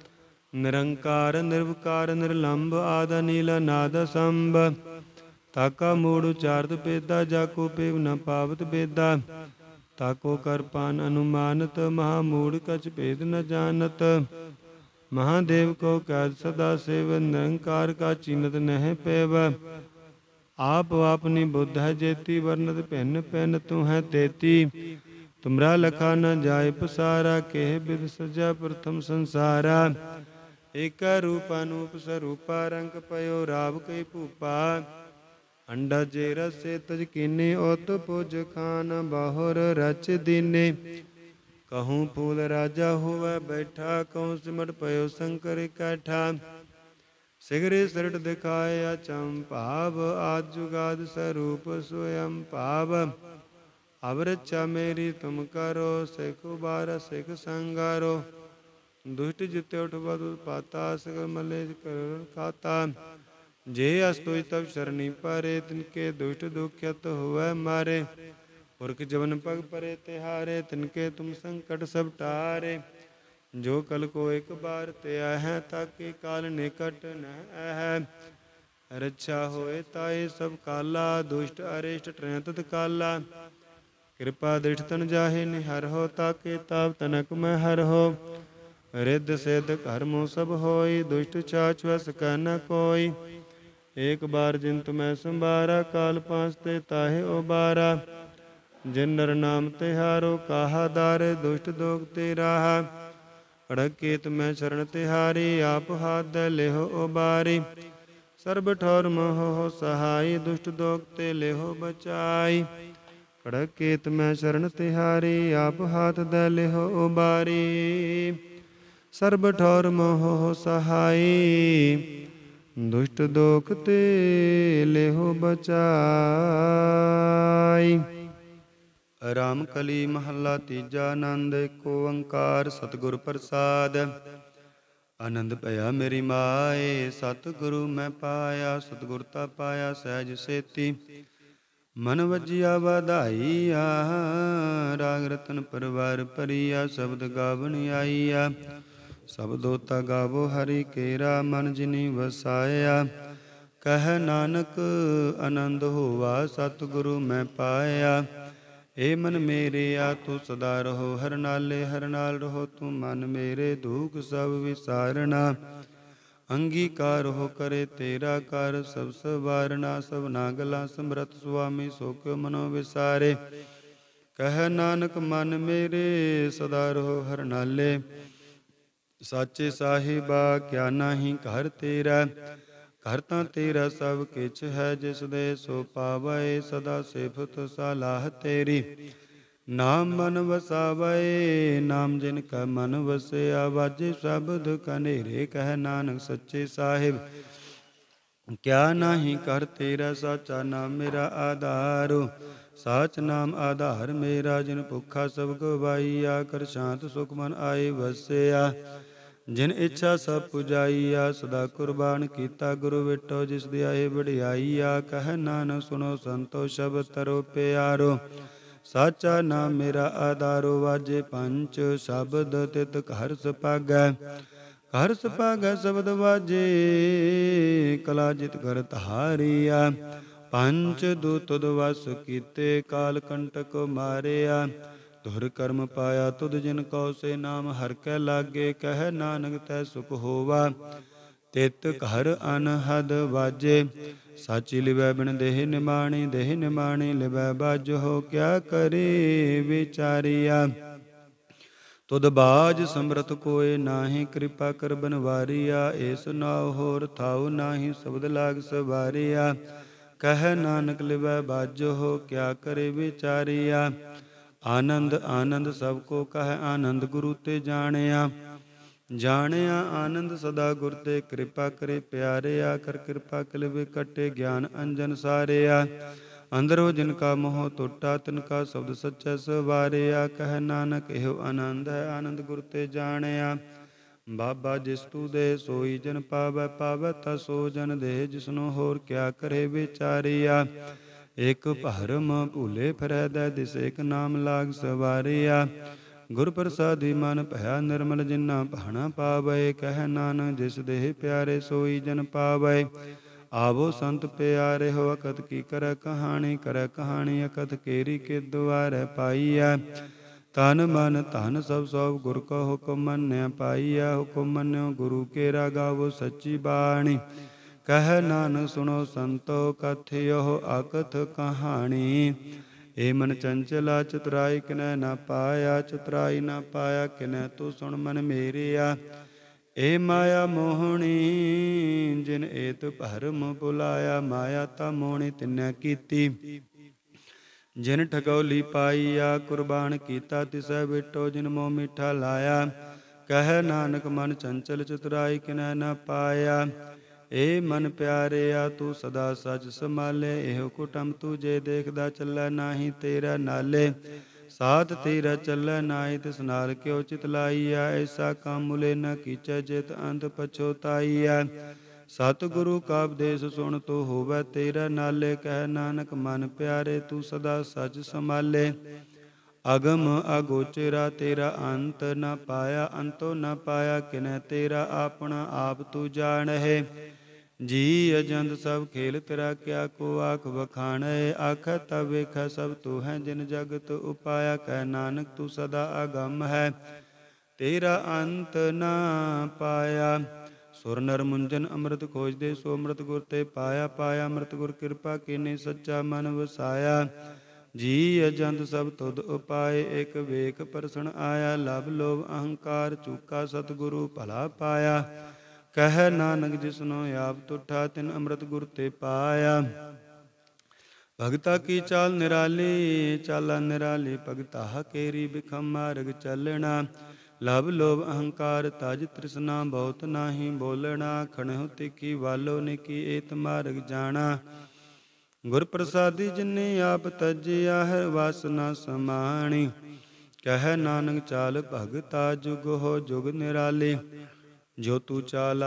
निरंकार निर्विकार निर्लंब, आद नील नाद संभ। ताका मूढ़ उचारत बेदा, जाको पेव न पावत बेदा। ताको कर पान अनुमानत, महामूढ़ कछ भेद न जानत। महादेव को कैद सदा सेव, निरंकार का चीनत नह पेव। आप आपनी बुद्ध है जेती, वर्णत भिन्न भिन्न तू है तेती। तुमरा लखा न जाय पसारा, केह बिद सजा प्रथम संसारा। एक रूप अनूप स्वरूपा, रंग पयो राव कई भूपा। अंडा जे रस से तज कीने, ओत पुज खान बाहुर रच दीने। कहूँ फूल राजा हुआ बैठा, कहूँ सिमट पयो शंकर कैठा। सिगरे सरट दिखाया चंपाव, आद जुगाद स्वरूप स्वयं पाव। अब रक्षा मेरी तुम करो, सिख उबारा सिख संगारो। दुष्ट जिते उठबद पाता, सगर मलेज कर खाता। जे अस्तुज तब शरणी पारे, तिनके दुष्ट दुखियत हुआ मारे। पुरख जवन पग परे तिहारे, तिनके तुम संकट सब टारे। जो कल को एक बार ते है, ताके काल निकट न है। रक्षा होए ताए सब काला, दुष्ट अरिष्ट ट्रें तत्काला। कृपा दृष्ट तन जाहे निहर हो, ताके ताप तनक में हर हो। रिद्ध सिद्ध कर्मो सब होई, दुष्ट छाछ वस कह न कोई। एक बार जिन तुम्हें संबारा, काल पांचते ताहे उबारा। जिन नर नाम तिहारो, काहा दारे दुष्ट दोग ते राहा। अड़क केत में शरण तिहारी, आप हाथ दे लेहो उबारी। सर्ब ठौर मोह हो सहाय, दुष्ट दोग ते लेहो बचाई। अड़क केत में शरण तिहारी, आप हाथ दे लेहो उबारी। सर्ब ठौर मोह हो सहाय, दुष्ट दोख ते लेहो बचाई। राम कली महला तीजा, आनंद एक ओंकार सतगुर प्रसाद। आनंद भया मेरी माए, सतगुरु मैं पाया। सतगुरता पाया सहज सेती, मन वजिया वाधाइया। राग रतन परवार परिया, शब्द गावन आईया। शब्दोता गावो हरि केरा, मन जिनी वसाया। कह नानक आनंद होवा, सतगुरु मैं पाया। ए मन मेरे आ तू सदा रहो, हर नाले हर नाल रहो तू मन मेरे। दुख सब विसारना, अंगीकार हो करे तेरा कर। सब सवारना सबना गला, समरथ सुआमी सो क्यों मनो विसारे। कह नानक मन मेरे सदा रहो हर नाले। साचे साहिबा क्या नाही घर तेरा। घर तां तेरा सब किछ है, जिस दे सो पावै। सदा सिफत सलाह तेरी, नाम मन वसावै। नाम जिन का मन वसिया, वाजे शब्द कनेरे। कह नानक सच्चे साहिब क्या नाही कर तेरा। साचा नाम मेरा आधारो, साच नाम आधार मेरा। जिन भुखा सब गवाईया, कर शांत सुख मन आए वसिया। जिन इच्छा सब पुजाईया, सदा कुर्बान कीता गुरु विटो। जिस दियाए बढ़ियाईया, कह नानक सुनो संतो शब्द तरो प्यारो। साचा नाम मेरा आधारो, वाजे पंच शब्द तित हर्ष पागै। ਹਰ ਸੁਭਾਗੈ ਸ਼ਬਦ ਵਾਜੇ, ਕਲਾ ਜਿਤ ਕਰ ਧਾਰਿਆ। ਪੰਚ ਦੂਤ ਤੁਧ ਵਸ ਕੀਤੇ, ਕਾਲ ਕੰਟਕ ਮਾਰਿਆ। ਧੁਰ ਕਰਮ ਪਾਇਆ ਤੁਧ ਜਿਨ ਕਉ, ਸੇ ਨਾਮ ਹਰਿ ਕੈ ਲਾਗੇ। ਕਹਿ ਨਾਨਕ ਤੈ ਸੁਖ ਹੋਵਾ, ਤਿਤ ਘਰ ਅਨਹਦ ਵਾਜੇ। ਸਾਚੀ ਲਿਵੈ ਬਿਨ ਦੇਹ ਨਿਮਾਣੀ, ਦੇਹ ਨਿਮਾਣੀ ਲਿਵੈ ਬਾਝੋ। ਕਿਆ ਕਰੇ ਵਿਚਾਰਿਆ, ਤੁਧ ਬਾਝ ਸਮਰਥ ਕੋਇ ਨਾਹੀਂ। ਕਿਰਪਾ ਕਰ ਬਨਵਾਰਿਆ, ਏਸ ਨਾਉ ਹੋਰ ਥਾਉ ਨਾਹੀਂ। ਸ਼ਬਦ ਲਾਗ ਸਵਾਰਿਆ, ਕਹਿ ਨਾਨਕ ਲਿਵੈ ਬਾਝੋ। ਕਿਆ ਕਰੇ ਵਿਚਾਰਿਆ, ਆਨੰਦ ਆਨੰਦ ਸਭ ਕੋ ਕਹਿ। ਆਨੰਦ ਗੁਰੂ ਤੇ ਜਾਣਿਆ, ਜਾਣਿਆ ਆਨੰਦ ਸਦਾ ਗੁਰ ਤੇ। ਕਿਰਪਾ ਕਰੇ ਪਿਆਰਿਆ, ਕਰ ਕਿਰਪਾ ਕਿਲਵੇ ਕੱਟੇ। ਗਿਆਨ ਅੰਜਨ ਸਾਰਿਆ, ਅੰਦਰੋ ਜਿਨ ਕਾ ਮੋਹ ਟੁੱਟਾ। ਤਿਨ ਕਾ ਸ਼ਬਦ ਸੱਚੈ ਸਵਾਰਿਆ। ਕਹਿ ਨਾਨਕ ਇਹੋ ਆਨੰਦ ਹੈ, ਆਨੰਦ ਗੁਰ ਤੇ ਜਾਣਿਆ। ਬਾਬਾ ਜਿਸ ਤੂ ਦੇ, ਸੋਈ ਜਨ ਪਾਵੈ। ਪਾਵੈ ਤਾ ਸੋ ਜਨ ਦੇ, ਜਿਸਨੂੰ ਹੋਰ ਕਿਆ ਕਰੇ ਵਿਚਾਰਿਆ। ਇਕ ਭਰਮ ਭੂਲੇ ਫਿਰੈਦੈ ਦਿਸ, ਇਕ ਨਾਮ ਲਾਗ ਸਵਾਰਿਆ। ਗੁਰ ਪ੍ਰਸਾਦੀ ਮਨ ਭਇਆ ਨਿਰਮਲ, ਜਿਨਾ ਭਾਣਾ ਪਾਵੈ। ਕਹਿ ਨਾਨਕ ਜਿਸ ਦੇਹ ਪਿਆਰੇ, ਸੋਈ ਜਨ ਪਾਵੈ। ਆਵੋ ਸੰਤ ਪਿਆਰਿਓ, ਅਕਥ ਕੀ ਕਰੈ ਕਹਾਣੀ। ਕਰੈ ਕਹਾਣੀ ਅਕਥ ਕੇਰੀ, ਕੇ ਦੁਆਰੈ ਪਾਈਐ। ਤਨ ਮਨ ਧਨ ਸਭ ਸਭ, ਗੁਰ ਕਾ ਹੁਕਮ ਮੰਨਿਆ ਪਾਈਐ। ਹੁਕਮ ਮੰਨਿਓ ਗੁਰੂ ਕੇਰਾ, ਗਾਵੋ ਸੱਚੀ ਬਾਣੀ। ਕਹਿ ਨਾਨਕ ਸੁਣੋ ਸੰਤੋ, ਕਥਿਓ ਅਕਥ ਕਹਾਣੀ। ਏ ਮਨ ਚੰਚਲਾ ਚਤੁਰਾਈ, ਕਿਨੈ ਨਾ ਪਾਇਆ। ਚਤੁਰਾਈ ਨਾ ਪਾਇਆ ਕਿਨੈ, ਤੂੰ ਸੁਣ ਮਨ ਮੇਰਿਆ। ਏ ਮਾਇਆ ਮੋਹਣੀ, ਜਿਨ ਏਤ ਭਰਮ ਭੁਲਾਇਆ। ਮਾਇਆ ਤਾ ਮੋਹਣੀ ਤਿਨੈ ਕੀਤੀ, ਜਿਨ ਠਗੌਲੀ ਪਾਈਆ। ਕੁਰਬਾਨ ਕੀਤਾ ਤਿਸੈ ਵਿਟੋ, ਜਿਨ ਮੋਹ ਮਿੱਠਾ ਲਾਇਆ। ਕਹਿ ਨਾਨਕ ਮਨ ਚੰਚਲ ਚਤੁਰਾਈ, ਕਿਨੈ ਨਾ ਪਾਇਆ। ਏ ਮਨ ਪਿਆਰਿਆ, ਤੂੰ ਸਦਾ ਸਚ ਸੰਭਾਲੇ। ਇਹੋ ਕੁਟਮ ਤੂੰ ਜੇ ਦੇਖਦਾ, ਚੱਲੈ ਨਾਹੀਂ ਤੇਰਾ ਨਾਲੇ। ਸਾਥ ਤੇਰਾ ਚੱਲੈ ਨਾਹੀ, ਤਿਸ ਨਾਲ ਕਿਉ ਚਿਤ ਲਾਈਆ। ਐਸਾ ਕੰਮ ਮੁਲੇ ਨ ਕੀਚੈ, ਜਿਤ ਅੰਤ ਪਛੋਤਾਈਐ। ਸਤਿਗੁਰੂ ਕਾ ਉਪਦੇਸ਼ ਸੁਣ, ਤੂੰ ਹੋਵੈ ਤੇਰਾ ਨਾਲੇ। ਕਹਿ ਨਾਨਕ ਮਨ ਪਿਆਰੇ, ਤੂੰ ਸਦਾ ਸਚ ਸੰਭਾਲੇ। ਅਗਮ ਅਗੋਚਰਾ ਤੇਰਾ, ਅੰਤ ਨ ਪਾਇਆ। ਅੰਤੋ ਨ ਪਾਇਆ ਕਿਨੈ ਤੇਰਾ, ਆਪਣਾ ਆਪ ਤੂੰ ਜਾਣਹਿ। ਜੀ ਅਜੰਤ ਸਭ ਖੇਲ ਤੇਰਾ, ਕਿਆ ਕੋ ਆਖ ਵਖਾਣੈ। ਆਖੈ ਤਬ ਵੇਖੈ ਸਭ ਤੂੰ ਹੈ, ਜਿਨ ਜਗਤ ਉਪਾਇਆ। ਕਹਿ ਨਾਨਕ ਤੂੰ ਸਦਾ ਅਗੰਮ ਹੈ, ਤੇਰਾ ਅੰਤ ਨ ਪਾਇਆ। ਸੁਰ ਨਰ ਮੁੰਜਨ ਅੰਮ੍ਰਿਤ ਖੋਜਦੇ, ਸੋ ਅੰਮ੍ਰਿਤ ਗੁਰ ਤੇ ਪਾਇਆ। ਪਾਇਆ ਅੰਮ੍ਰਿਤ ਗੁਰ ਕਿਰਪਾ ਕੀਨੀ, ਸੱਚਾ ਮਨ ਵਸਾਇਆ। ਜੀ ਅਜੰਤ ਸਭ ਤੁਧ ਉਪਾਏ, ਇਕ ਵੇਖ ਪਰਸਣ ਆਇਆ। ਲਭ ਲੋਭ ਅਹੰਕਾਰ ਚੂਕਾ, ਸਤਿਗੁਰੂ ਭਲਾ ਪਾਇਆ। ਕਹਿ ਨਾਨਕ ਜਿਸਨੂੰ ਆਪ ਤੁਠਾ, ਤਿਨ ਅੰਮ੍ਰਿਤ ਗੁਰ ਤੇ ਪਾਇਆ। ਭਗਤਾ ਕੀ ਚਾਲ ਨਿਰਾਲੀ, ਚਾਲਾ ਨਿਰਾਲੀ ਭਗਤਾ ਕੇਰੀ। ਬਿਖਮ ਮਾਰਗ ਚੱਲਣਾ, ਲਭ ਲੋਭ ਅਹੰਕਾਰ ਤਜ। ਤ੍ਰਿਸ਼ਨਾ ਬਹੁਤ ਨਾਹੀਂ ਬੋਲਣਾ, ਖਣਹੁ ਤਿੱਖੀ ਵਾਲੋ ਨਿਕੀ। ਏਤ ਮਾਰਗ ਜਾਣਾ, ਗੁਰ ਪ੍ਰਸਾਦੀ ਜਿਨੇ ਆਪ ਤਜਿਆ ਹੈ। ਵਾਸਨਾ ਸਮਾਣੀ, ਕਹਿ ਨਾਨਕ ਚਾਲ ਭਗਤਾ। ਜੁਗ ਹੋ ਜੁਗ ਨਿਰਾਲੀ, ਜੋ ਤੂੰ ਚਾਲ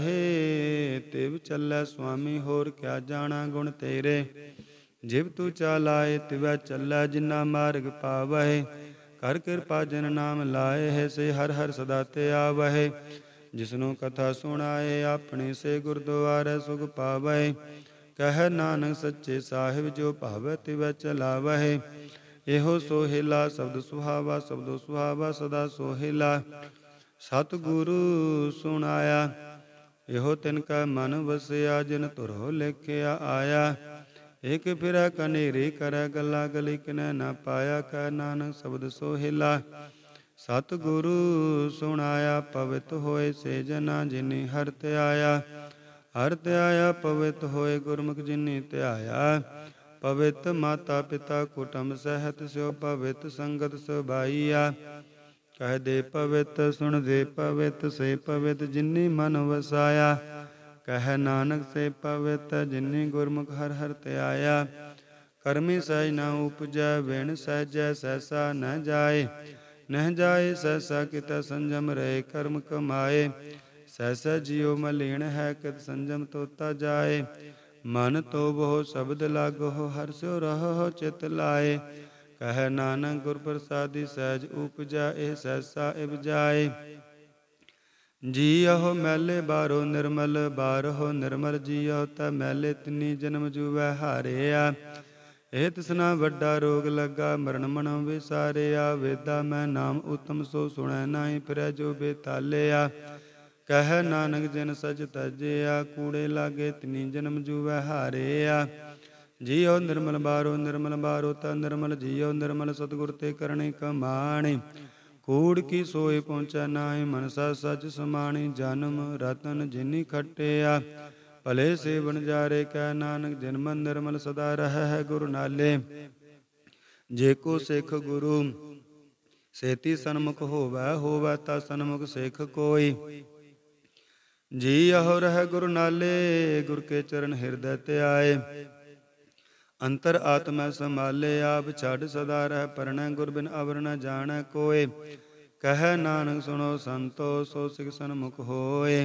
ਆਏ ਤਿਵ ਚੱਲੈ ਸੁਆਮੀ। ਹੋਰ ਕਿਆ ਜਾਣਾ ਗੁਣ ਤੇਰੇ, ਜਿਵ ਤੂੰ ਚਾਲ ਆਏ ਤਿਵੈ ਚੱਲੈ। ਜਿਨਾ ਮਾਰਗ ਪਾਵਹਿ, ਕਰ ਕਿਰਪਾ ਜਿਨ ਨਾਮ ਲਾਏ ਹੈ। ਸੇ ਹਰਿ ਹਰਿ ਸਦਾ ਤੇ ਆਵਹਿ, ਜਿਸਨੂੰ ਕਥਾ ਸੁਣਾਏ। ਆਪਣੇ ਸੇ ਗੁਰਦੁਆਰੇ ਸੁਖ ਪਾਵਹਿ। ਕਹਿ ਨਾਨਕ ਸੱਚੇ ਸਾਹਿਬ, ਜੋ ਭਾਵੈ ਤਿਵੈ ਚਲਾਵਹਿ। ਇਹੋ ਸੋਹਿਲਾ ਸ਼ਬਦ ਸੁਹਾਵਾ, ਸ਼ਬਦੋ ਸੁਹਾਵਾ ਸਦਾ ਸੋਹਿਲਾ। ਸਤਿਗੁਰੂ ਸੁਣਾਇਆ, ਇਹੋ ਤਿਨ ਕਾ ਮਨ ਵਸਿਆ। ਜਿਨ ਧੁਰੋ ਲਿਖਿਆ ਆਇਆ, ਇਕ ਫਿਰੈ ਕਨੇਰੀ ਕਰੈ ਗੱਲਾਂ। ਗਲੀ ਕਿਨੈ ਨਾ ਪਾਇਆ, ਕਹਿ ਨਾਨਕ ਸ਼ਬਦ ਸੋਹਿਲਾ। ਸਤਿਗੁਰੂ ਸੁਣਾਇਆ, ਪਵਿੱਤ ਹੋਏ ਸੇ ਜਨਾ, ਜਿਨੀ ਹਰਿ ਧਿਆਇਆ। ਹਰਿ ਧਿਆਇਆ ਪਵਿੱਤ ਹੋਏ, ਗੁਰਮੁਖ ਜਿਨੀ ਧਿਆਇਆ। ਪਵਿੱਤ ਮਾਤਾ ਪਿਤਾ ਕੁਟੁੰਬ ਸਹਿਤ, ਸਿਉ ਪਵਿੱਤ ਸੰਗਤ ਸਬਾਈਆ। ਕਹਿ ਦੇ ਪਵਿੱਤ, ਸੁਣ ਦੇ ਪਵਿੱਤ, ਸੇ ਪਵਿੱਤ ਜਿਨੀ ਮਨ ਵਸਾਇਆ। ਕਹਿ ਨਾਨਕ ਸੇ ਪਵਿੱਤ, ਜਿਨੀ ਗੁਰਮੁਖ ਹਰਿ ਹਰਿ ਧਿਆਇਆ। ਕਰਮੀ ਸਹਿਜ ਨ ਉਪਜੈ, ਵਿਣ ਸਹਿਜੈ ਸਹਿਸਾ ਨ ਜਾਏ। ਨਹਿ ਜਾਏ ਸਹਿਸਾ ਕਿਤੈ, ਸੰਜਮ ਰਹੇ ਕਰਮ ਕਮਾਏ। ਸਹਿਸਾ ਜਿਉ ਮਲੀਣ ਹੈ, ਕਿਤ ਸੰਜਮ ਤੋਤਾ ਜਾਏ। ਮਨ ਤੋ ਬਹੁ ਸ਼ਬਦ ਲਾਗੋ, ਹਰਿ ਸਿਉ ਰਹੋ ਚਿਤ ਲਾਏ। ਕਹਿ ਨਾਨਕ ਗੁਰ ਪ੍ਰਸਾਦੀ, ਸਹਿਜ ਉਪਜੈ ਇਹ ਸਹਿਸਾ ਇਬ ਜਾਏ। ਜੀਅਹੁ ਮੈਲੇ ਬਾਰੋ ਨਿਰਮਲ, ਬਾਰਹੁ ਨਿਰਮਲ ਜੀਅਹੁ ਤੈ ਮੈਲੇ ਤਿੰਨੀ ਜਨਮ ਜੂਵੈ ਹਾਰਿਆ। ਇਹ ਤਿਸਨਾ ਵੱਡਾ ਰੋਗ ਲੱਗਾ, ਮਰਨ ਮਨੋ ਵਿਸਾਰਿਆ। ਵੇਦਾ ਮੈਂ ਨਾਮ ਉਤਮ ਸੋ ਸੁਣੈ ਨਾਹੀ, ਫਿਰੈ ਜੋ ਬੇਤਾਲਿਆ। ਕਹਿ ਨਾਨਕ ਜਿਨ ਸਚ ਤਜਿਆ, ਕੂੜੇ ਲਾਗੇ ਤਿਨੀ ਜਨਮ ਜੂਵੈ ਹਾਰਿਆ। ਜੀਉ ਨਿਰਮਲ ਬਾਰੋ ਨਿਰਮਲ, ਬਾਰੋ ਤਾ ਨਿਰਮਲ ਜੀਉ ਨਿਰਮਲ, ਸਤਿਗੁਰ ਤੇ ਕਰਨੀ ਕਮਾਣੀ। ਕੂੜ ਕੀ ਸੋਈ ਪਹੁੰਚੈ ਨਾਹੀ, ਮਨਸਾ ਸਚ ਸਮਾਣੀ। ਜਨਮ ਰਤਨ ਜਿਨੀ ਖਟਿਆ, ਭਲੇ ਸੇਵਨ ਜਾਰੇ। ਕਹਿ ਨਾਨਕ ਜਿਨ ਮਨ ਨਿਰਮਲ, ਸਦਾ ਰਹਿ ਗੁਰੂ ਨਾਲੇ। ਜੇ ਕੋ ਸਿੱਖ ਗੁਰੂ ਸੇਤੀ ਸਨਮੁਖ ਹੋਵੈ, ਹੋਵੈ ਤਾ ਸਨਮੁਖ ਸਿੱਖ ਕੋਈ। ਜੀਅਹੁ ਰਹਿ ਗੁਰੂ ਨਾਲੇ, ਗੁਰ ਕੇ ਚਰਨ ਹਿਰਦੈ ਧਿਆਏ। ਅੰਤਰ ਆਤਮੈ ਸੰਭਾਲੇ, ਆਪ ਛੱਡ ਸਦਾ ਰਹਿ ਪਰਣੈ। ਗੁਰ ਬਿਨ ਅਵਰ ਨ ਜਾਣੈ ਕੋਇ, ਕਹਿ ਨਾਨਕ ਸੁਣੋ ਸੰਤੋ, ਸੋ ਸਿਖ ਸਨਮੁਖ ਹੋਏ।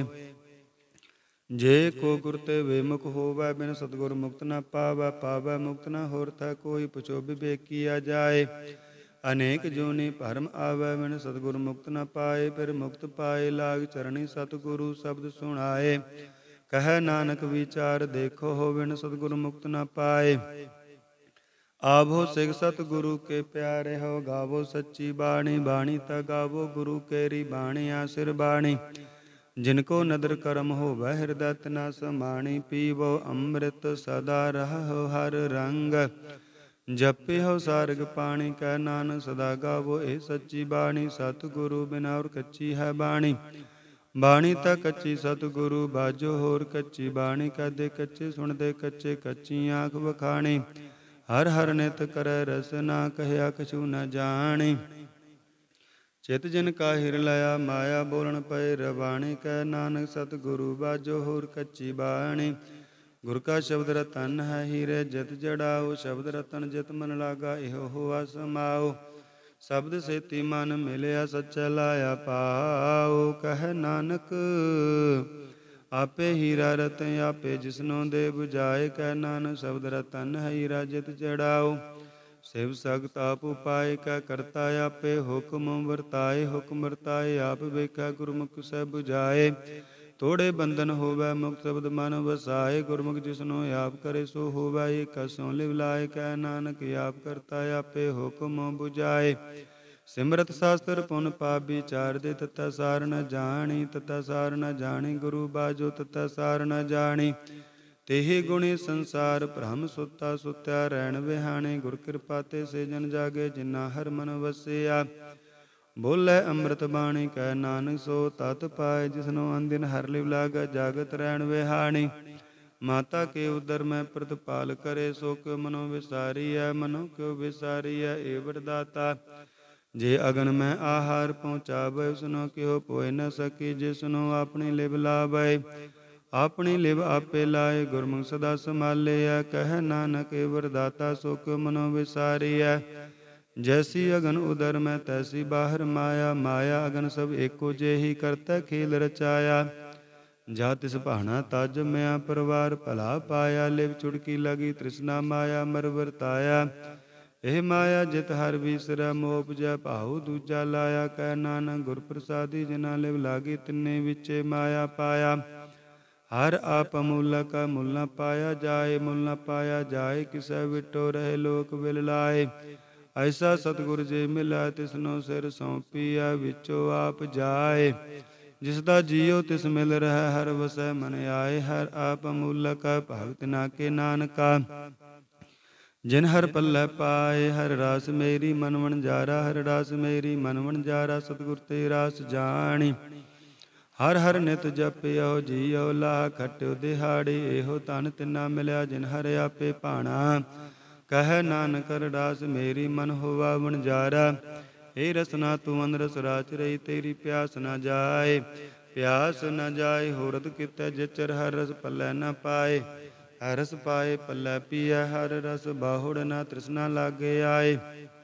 ਜੇ ਕੋ ਗੁਰ ਤੇ ਵਿਮੁਖ ਹੋਵੈ, ਬਿਨ ਸਤਿਗੁਰ ਮੁਕਤ ਨ ਪਾਵੈ। ਪਾਵੈ ਮੁਕਤ ਨ ਹੋਰ ਥੈ ਕੋਈ, ਪੁਛੋ ਵਿਵੇਕੀਆ ਜਾਏ। ਅਨੇਕ ਜੋਨੀ ਭਰਮ ਆਵੈ, ਬਿਨ ਸਤਿਗੁਰ ਮੁਕਤ ਨ ਪਾਏ। ਫਿਰ ਮੁਕਤ ਪਾਏ, ਲਾਗ ਚਰਣੀ ਸਤਿਗੁਰੂ ਸ਼ਬਦ ਸੁਣਾਏ। ਕਹਿ ਨਾਨਕ ਵਿਚਾਰ ਦੇਖੋ, ਬਿਨ ਸਤਿਗੁਰ ਮੁਕਤ ਨ ਪਾਏ। ਆਵੋ ਸਿਖ ਸਤਿਗੁਰੂ ਕੇ ਪਿਆਰੇ ਹੋ, ਗਾਵੋ ਸੱਚੀ ਬਾਣੀ। ਬਾਣੀ ਤਾ ਗਾਵੋ ਗੁਰੂ ਕੇਰੀ ਬਾਣੀ, ਆਸਿਰ ਬਾਣੀ। ਜਿਨ ਕੋ ਨਦਰ ਕਰਮ ਹੋਵੈ, ਹਿਰਦੈ ਤਿਨਾ ਸਮਾਣੀ। ਪੀਵੋ ਅੰਮ੍ਰਿਤ ਸਦਾ ਰਹੋ ਹਰ ਰੰਗ, ਜਪਿਓ ਸਾਰਗ ਪਾਣੀ। ਕਹਿ ਨਾਨਕ ਸਦਾ ਗਾਵੋ ਇਹ ਸੱਚੀ ਬਾਣੀ, ਸਤਿਗੁਰੂ ਬਿਨਾ ਔਰ ਕੱਚੀ ਹੈ ਬਾਣੀ। ਬਾਣੀ ਤਾਂ ਕੱਚੀ ਸਤਿਗੁਰੂ ਬਾਝੋ, ਹੋਰ ਕੱਚੀ ਬਾਣੀ। ਕਹਦੇ ਕੱਚੇ ਸੁਣਦੇ ਕੱਚੇ, ਕੱਚੀ ਆਂਖ ਵਖਾਣੀ। ਹਰ ਹਰ ਨਿਤ ਕਰੈ ਰਸਨਾ, ਕਹਿਆ ਕਛੂ ਨ ਜਾਣੀ। ਚਿਤ ਜਿਨ ਕਾ ਹਿਰ ਲਿਆ, ਮਾਇਆ ਬੋਲਣ ਪਏ ਰਵਾਣੀ। ਕਹਿ ਨਾਨਕ ਸਤਿਗੁਰੂ ਬਾਝੋ, ਹੋਰ ਕੱਚੀ ਬਾਣੀ। ਗੁਰ ਕਾ ਸ਼ਬਦ ਰਤਨ ਹੈ ਹੀਰੇ, ਜਿਤ ਜੜਾਓ। ਸ਼ਬਦ ਰਤਨ ਜਿਤ ਮਨ ਲਾਗਾ, ਇਹੋ ਹੋਆ ਸਮਾਓ। ਸ਼ਬਦ ਸੇਤੀ ਮਨ ਮਿਲਿਆ, ਸੱਚਾ ਲਾਇਆ ਪਾਓ। ਕਹਿ ਨਾਨਕ ਆਪੇ ਹੀਰਾ ਰਤਨ, ਆਪੇ ਜਿਸਨੋ ਦੇ 부ਝਾਏ। ਕਹਿ ਨਾਨਕ ਸ਼ਬਦ ਰਤਨ ਹੈ ਹੀਰਾ, ਜਿਤ ਜੜਾਓ। ਸਿਵ ਸਗਤ ਆਪ ਉਪਾਏ, ਕਹਿ ਕਰਤਾ ਆਪੇ ਹੁਕਮ ਵਰਤਾਏ। ਹੁਕਮ ਵਰਤਾਏ ਆਪ ਵੇਖੈ, ਗੁਰਮੁਖ ਸਹਿ 부ਝਾਏ। ਤੋੜੇ ਬੰਧਨ ਹੋਵੈ, ਮੁਕਤ ਸ਼ਬਦ ਮਨ ਵਸਾਏ। ਗੁਰਮੁਖ ਜਿਸਨੋ ਆਪ ਕਰੇ, ਸੋ ਹੋਵੈ ਏਕਾ ਸਿਉ ਲਿਵ ਲਾਏ। ਕਹਿ ਨਾਨਕ ਆਪ ਕਰਤਾ ਆਪੇ ਹੁਕਮ 부ਝਾਏ। ਸਿਮਰਤ ਸਾਸਤਰ ਪੁਨ ਪਾਪ ਵਿਚਾਰਦੇ, ਤਤੈ ਸਾਰ ਨ ਜਾਣੀ। ਤਤੈ ਸਾਰ ਨ ਜਾਣੀ, ਗੁਰੂ ਬਾਝੋ ਤਤੈ ਸਾਰ ਨ ਜਾਣੀ। ਤੇਹੀ ਗੁਣੀ ਸੰਸਾਰ ਭ੍ਰਮ, ਸੁੱਤਾ ਸੁੱਤਿਆ ਰਹਿਣ ਵਿਹਾਣੇ। ਗੁਰ ਕਿਰਪਾ ਤੇ ਸੇ ਜਨ ਜਾਗੇ, ਜਿਨਾ ਹਰ ਮਨ ਵਸਿਆ। ਬੋਲੇ ਅੰਮ੍ਰਿਤ ਬਾਣੀ, ਕਹਿ ਨਾਨਕ ਸੋ ਤਤ ਪਾਏ। ਜਿਸਨੋ ਅਨਦਿਨ ਹਰਿ ਲਿਵ ਲਾਗੈ, ਜਾਗਤ ਰਹਿਣ ਵਿਹਾਣੀ। ਮਾਤਾ ਕੇ ਉਦਰ ਮੈਂ ਪ੍ਰਤਪਾਲ ਕਰੇ, ਸੋ ਕਿਉ ਮਨੋ ਵਿਸਾਰੀਐ। ਮਨੋ ਕਿਉ ਵਿਸਾਰੀਐ, ਏ ਵਰਦਾਤਾ। ਜੇ ਅਗਨ ਮੈਂ ਆਹਾਰ ਪਹੁੰਚਾਵੈ, ਉਸਨੋ ਕਿਉ ਪੋਇ ਨ ਸਕੀ। ਜਿਸਨੋ ਆਪਣੀ ਲਿਵ ਲਾਵੈ, ਆਪਣੀ ਲਿਵ ਆਪੇ ਲਾਏ। ਗੁਰਮੁਖ ਸਦਾ ਸੰਭਾਲਿਆ, ਕਹਿ ਨਾਨਕ ਏ ਵਰਦਾਤਾ। ਸੋ ਕਿਉ ਮਨੋ ਵਿਸਾਰੀਐ। ਜੈਸੀ ਅਗਨ ਉਦਰ ਮੈਂ, ਤੈਸੀ ਬਾਹਰ ਮਾਇਆ। ਮਾਇਆ ਅਗਨ ਸਭ ਏਕੋ ਜਿਹੀ, ਕਰਤੈ ਖੇਲ ਰਚਾਇਆ। ਜਾ ਤਿਸ ਭਾਣਾ ਤਜ ਮਿਆ, ਪਰਵਾਰ ਭਲਾ ਪਾਇਆ। ਲਿਵ ਚੁੜਕੀ ਲਗੀ, ਤ੍ਰਿਸ਼ਨਾ ਮਾਇਆ ਮਰ ਵਰਤਾਇਆ। ਇਹ ਮਾਇਆ ਜਿਤ ਹਰਿ ਵੀਸਰੈ, ਮੋਹ ਉਪਜੈ ਭਾਉ ਦੂਜਾ ਲਾਇਆ। ਕਹਿ ਨਾਨਕ ਗੁਰ ਪ੍ਰਸਾਦੀ, ਜਿਨਾ ਲਿਵ ਲਾਗੀ ਤਿੰਨੇ ਵਿਚੇ ਮਾਇਆ ਪਾਇਆ। ਹਰ ਆਪ ਅਮੂਲਕ, ਮੁੱਲ ਨ ਪਾਇਆ ਜਾਏ। ਮੁੱਲ ਨ ਪਾਇਆ ਜਾਏ, ਕਿਸੈ ਵਿਟੋ ਰਹੇ ਲੋਕ ਵਿਲ ਲਾਏ। ਐਸਾ ਸਤਿਗੁਰ ਜੇ ਮਿਲੈ, ਤਿਸਨੋ ਸਿਰ ਸੌਂਪੀਐ, ਵਿਚੋ ਆਪ ਜਾਏ। ਜਿਸ ਦਾ ਜੀਉ ਤਿਸ ਮਿਲ ਰਹਿ, ਹਰ ਵਸੈ ਮਨ ਆਏ। ਹਰ ਆਪ ਅਮੂਲਕ, ਭਗਤ ਨਾ ਕੇ ਨਾਨਕਾ। ਜਿਨ ਹਰ ਪੱਲੇ ਪਾਏ, ਹਰ ਰਾਸ ਮੇਰੀ ਮਨ ਵਣਜਾਰਾ। ਹਰ ਰਾਸ ਮੇਰੀ ਮਨ ਵਣਜਾਰਾ, ਸਤਿਗੁਰ ਤੇ ਰਾਸ ਜਾਣੀ। ਹਰ ਹਰ ਨਿਤ ਜਪਿਓ, ਜੀਉ ਲਾਹ ਖਟਿਓ ਦਿਹਾੜੀ। ਇਹੋ ਧਨ ਤਿਨਾ ਮਿਲਿਆ, ਜਿਨ ਹਰ ਆਪੇ ਭਾਣਾ। ਕਹਿ ਨਾਨਕ ਅਰਦਾਸ ਮੇਰੀ, ਮਨ ਹੋਵਾ ਵਣਜਾਰਾ। ਏ ਰਸਨਾ ਤੂੰ ਅਨਰਸ ਰਾਚ ਰਹੀ, ਤੇਰੀ ਪਿਆਸ ਨ ਜਾਏ। ਪਿਆਸ ਨ ਜਾਏ ਹੋਰਤ ਕਿਤੈ, ਜਿਚਰ ਹਰ ਰਸ ਪੱਲੇ ਨ ਪਾਏ। ਹਰ ਰਸ ਪਾਏ ਪੱਲੇ ਪੀਐ, ਹਰ ਰਸ ਬਾਹੁੜ ਨ ਤ੍ਰਿਸ਼ਨਾ ਲਾਗੇ ਆਏ।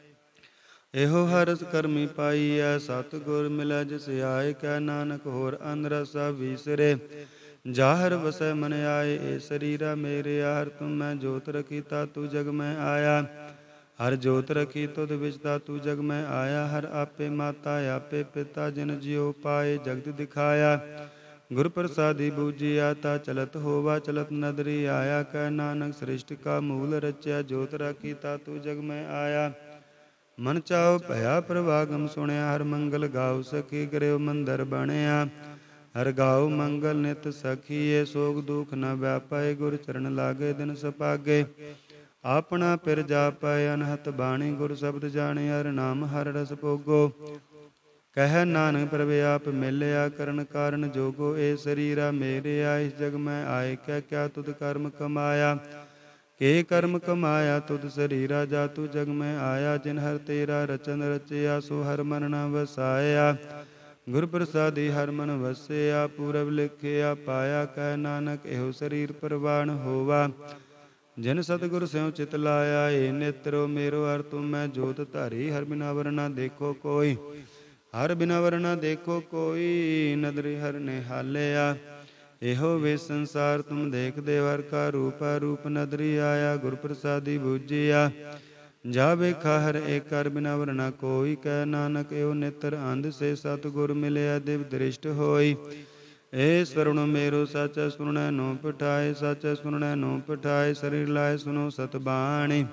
ਇਹੋ ਹਰ ਰਸ ਕਰਮੀ ਪਾਈਐ, ਸਤਿਗੁਰ ਮਿਲੈ ਜਿਸ ਆਏ। ਕਹਿ ਨਾਨਕ ਹੋਰ ਅਨ ਰਸ ਵੀਸਰੇ, ਜਾਹਰ ਵਸੈ ਮਨ ਆਏ। ਏ ਸਰੀਰਾ ਮੇਰਿਆ, ਹਰ ਤੁਮ ਮੈਂ ਜੋਤ ਰਖੀਤਾ, ਤੂੰ ਜਗ ਮੈਂ ਆਇਆ। ਹਰ ਜੋਤ ਰਖੀ ਤੁਧ ਵਿੱਚ ਤਾਤੂ ਜਗ ਮੈਂ ਆਇਆ। ਹਰ ਆਪੇ ਮਾਤਾ ਆਪੇ ਪਿਤਾ ਜਿਨ ਜਿਉ ਪਾਏ ਜਗਤ ਦਿਖਾਇਆ। ਗੁਰ ਪ੍ਰਸਾਦੀ ਬੂਝਿਆ ਤਾ ਚਲਤ ਹੋਵਾ ਚਲਤ ਨਦਰੀ ਆਇਆ। ਕਹਿ ਨਾਨਕ ਸ੍ਰਿਸ਼ਟ ਕਾ ਮੂਲ ਰਚਿਆ ਜੋਤ ਰਾਖੀ ਤਾਤੂ ਜਗ ਮੈਂ ਆਇਆ। ਮਨ ਚਾਉ ਭਇਆ ਪ੍ਰਵਾਗਮ ਸੁਣਿਆ। ਹਰ ਮੰਗਲ ਗਾਉ ਸਖੀ ਕਰਿਓ ਮੰਦਰ ਬਣਿਆ। ਹਰ ਗਾਉ ਮੰਗਲ ਨਿਤ ਸਖੀਏ ਸੋਗ ਦੁਖ ਨ ਵਿਆਪੈ। ਗੁਰ ਚਰਨ ਲਾਗੇ ਦਿਨ ਸਪਾਗੇ ਆਪਣਾ ਪਿਰ ਜਾਪੈ। ਅਨਹਤ ਬਾਣੀ ਗੁਰ ਸ਼ਬਦ ਜਾਣੇ ਹਰ ਨਾਮ ਹਰ ਰਸ ਭੋਗੋ। ਕਹਿ ਨਾਨਕ ਪ੍ਰਭ ਆਪ ਮਿਲਿਆ ਕਰਨ ਕਾਰਨ ਜੋਗੋ। ਇਹ ਸਰੀਰਾ ਮੇਰਿਆ ਇਸ ਜਗ ਮੈਂ ਆਏ। ਕਹਿ ਕਿਆ ਤੁਧ ਕਰਮ ਕਮਾਇਆ ਕੇ ਕਰਮ ਕਮਾਇਆ। ਤੁਧ ਸਰੀਰਾ ਜਾ ਤੂ ਜਗ ਮੈਂ ਆਇਆ। ਜਿਨ ਹਰ ਤੇਰਾ ਰਚਨ ਰਚਿਆ ਸੋ ਹਰ ਮਨ ਨ ਵਸਾਇਆ। ਗੁਰ ਪ੍ਰਸਾਦੀ ਹਰ ਮਨ ਵਸਿਆ ਪੂਰਬ ਲਿਖਿਆ ਪਾਇਆ। ਕਹਿ ਨਾਨਕ ਇਹੋ ਸਰੀਰ ਪ੍ਰਵਾਨ ਹੋਵਾ ਜਿਨ ਸਤਿਗੁਰ ਸਿਉ ਚਿਤ ਲਾਇਆ। ਏ ਨੇਤਰੋ ਮੇਰੋ ਹਰ ਤੁਮ ਮੈਂ ਜੋਤ ਧਾਰੀ। ਹਰ ਬਿਨਾ ਵਰ ਨਾ ਦੇਖੋ ਕੋਈ ਹਰ ਬਿਨਾ ਵਰ ਨਾ ਦੇਖੋ ਕੋਈ। ਨਦਰੀ ਹਰ ਨਿਹਾਲਿਆ ਇਹੋ ਵੇ ਸੰਸਾਰ ਤੁਮ ਦੇਖਦੇ ਹਰ ਕਾ ਰੂਪ। ਰੂਪ ਨਦਰੀ ਆਇਆ ਗੁਰ ਪ੍ਰਸਾਦੀ ਬੂਝਿਆ ਜਾ ਵੇਖਾ ਹਰ ਏਕ। ਹਰ ਬਿਨਾ ਵਰ ਨਾ ਕੋਈ। ਕਹਿ ਨਾਨਕ ਇਹੋ ਨੇਤਰ ਅੰਧ ਸੇ ਸਤਿਗੁਰ ਮਿਲਿਆ ਦਿਵ ਦ੍ਰਿਸ਼ਟ ਹੋਈ। ਏ ਸਰੁਣ ਮੇਰੋ ਸਚੈ ਸੁਣੈ ਨੋ ਪਠਾਏ। ਸਚੈ ਸੁਣੈ ਨੋ ਪਠਾਏ ਸਰੀਰ ਲਾਇ ਸੁਨੋ ਸਤ ਬਾਣੀ।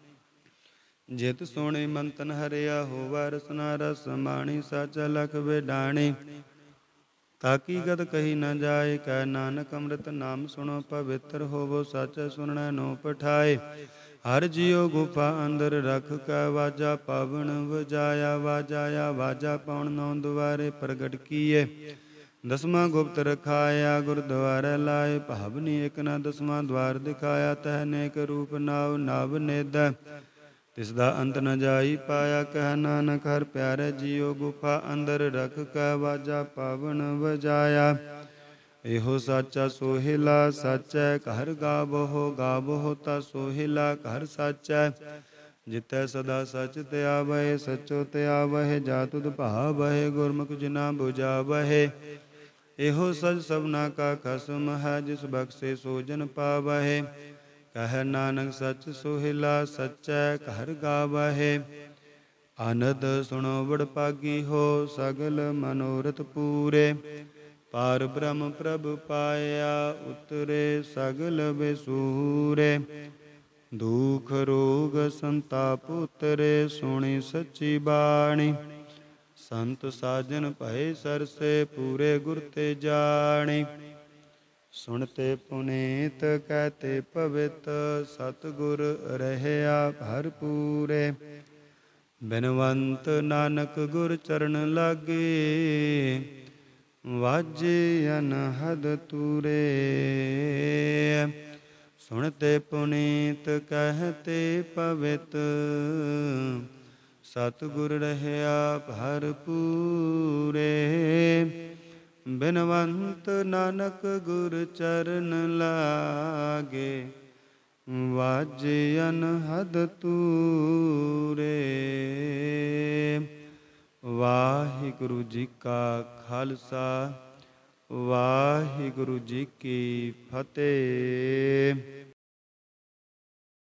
ਜਿਤ ਸੋਹਣੇ ਮੰਤਨ ਹਰਿਆ ਹੋਵਾ ਰਸਨਾ ਰਸ ਮਾਣੀ। ਸਾਚਾ ਲਖ ਬੇਡਾਣੀ ਤਾਕੀ ਗਤ ਕਹੀ ਨ ਜਾਏ। ਕਹਿ ਨਾਨਕ ਅੰਮ੍ਰਿਤ ਨਾਮ ਸੁਣੋ ਪਵਿੱਤਰ ਹੋਵੋ। ਸਾਚੈ ਸੁਣੈ ਨੋ ਪਠਾਏ ਹਰ ਜੀਉ ਗੁਫਾ ਅੰਦਰ ਰਖ ਕੈ ਵਾਜਾ ਪਾਵਨ ਵਜਾਇਆ। ਵਾਜਾਇਆ ਵਾਜਾ ਪਾਉਣ ਨੌ ਦੁਆਰੇ ਪ੍ਰਗਟ ਕੀਏ। ਦਸਵਾਂ ਗੁਪਤ ਰਖਾਇਆ ਗੁਰਦੁਆਰੇ ਲਾਏ। ਭਾਵਨੀ ਇਕ ਨ ਦਸਵਾਂ ਦਵਾਰ ਦਿਖਾਇਆ। ਤਹ ਨੇਕ ਰੂਪ ਨਾਵ ਨਵ ਨਿਧ ਤਿਸ ਦਾ ਅੰਤ ਨ ਜਾਈ ਪਾਇਆ। ਕਹਿ ਨਾਨਕ ਹਰ ਪਿਆਰੇ ਜੀਉ ਗੁਫਾ ਅੰਦਰ ਰਖ ਕੈ ਵਾਜਾ ਪਾਵਨ ਵਜਾਇਆ। ਇਹੋ ਸਾਚਾ ਸੋਹਿਲਾ ਸਾਚੈ ਘਰ ਗਾਵੋ ਗਾਵੋ ਤਾ ਸੋਹਿਲਾ ਘਰ ਸਾਚੈ। ਜਿਤੈ ਸਦਾ ਸਚ ਧਿਆਵਹਿ ਸਚੋ ਧਿਆਵਹਿ ਜਾ ਤੁਧ ਭਾਵਹਿ। ਗੁਰਮੁਖ ਜਿਨਾ ਬੁਝਾਵਹਿ ਇਹੋ ਸਚ ਸਭਨਾ ਕਾ ਖਸਮ ਹੈ। ਜਿਸ ਬਖਸ਼ੇ ਸੋ ਜਨ ਪਾਵਹਿ। ਕਹਿ ਨਾਨਕ ਸਚ ਸੋਹਿਲਾ ਸਚੈ ਘਰ ਗਾਵਹਿ। ਆਨੰਦ ਸੁਣੋ ਵਡ ਭਾਗੀ ਹੋ ਸਗਲ ਮਨੋਰਥ ਪੂਰੇ। ਪਾਰ ਬ੍ਰਹਮ ਪ੍ਰਭ ਪਾਇਆ ਉਤਰੇ ਸਗਲ ਬੇਸੂਰੇ। ਦੁਖ ਰੋਗ ਸੰਤਾਪ ਉਤਰੇ ਸੁਣੀ ਸੱਚੀ ਬਾਣੀ। ਸੰਤ ਸਾਜਨ ਭਏ ਸਰਸੇ ਪੂਰੇ ਗੁਰ ਤੇ ਜਾਣੀ। ਸੁਣਤੇ ਪੁਨੀਤ ਕਹਿਤੇ ਪਵਿੱਤ ਸਤਿਗੁਰ ਰਹਿਆ ਭਰਪੂਰੇ। ਬਿਨਵੰਤ ਨਾਨਕ ਗੁਰ ਚਰਨ ਲਾਗੇ ਵਾਜੇ ਅਨਹਦ ਤੂਰੇ। ਸੁਣਤੇ ਪੁਨੀਤ ਕਹਿਤੇ ਪਵਿੱਤ ਸਤਿਗੁਰ ਰਹਿਆ ਭਰਪੂਰੇ। ਬਿਨਵੰਤ ਨਾਨਕ ਗੁਰ ਚਰਨ ਲਾਗੇ ਵਾਜੇ ਅਨਹਦ ਤੂਰੇ। ਵਾਹਿਗੁਰੂ ਜੀ ਕਾ ਖਾਲਸਾ ਵਾਹਿਗੁਰੂ ਜੀ ਕੀ ਫਤਿਹ।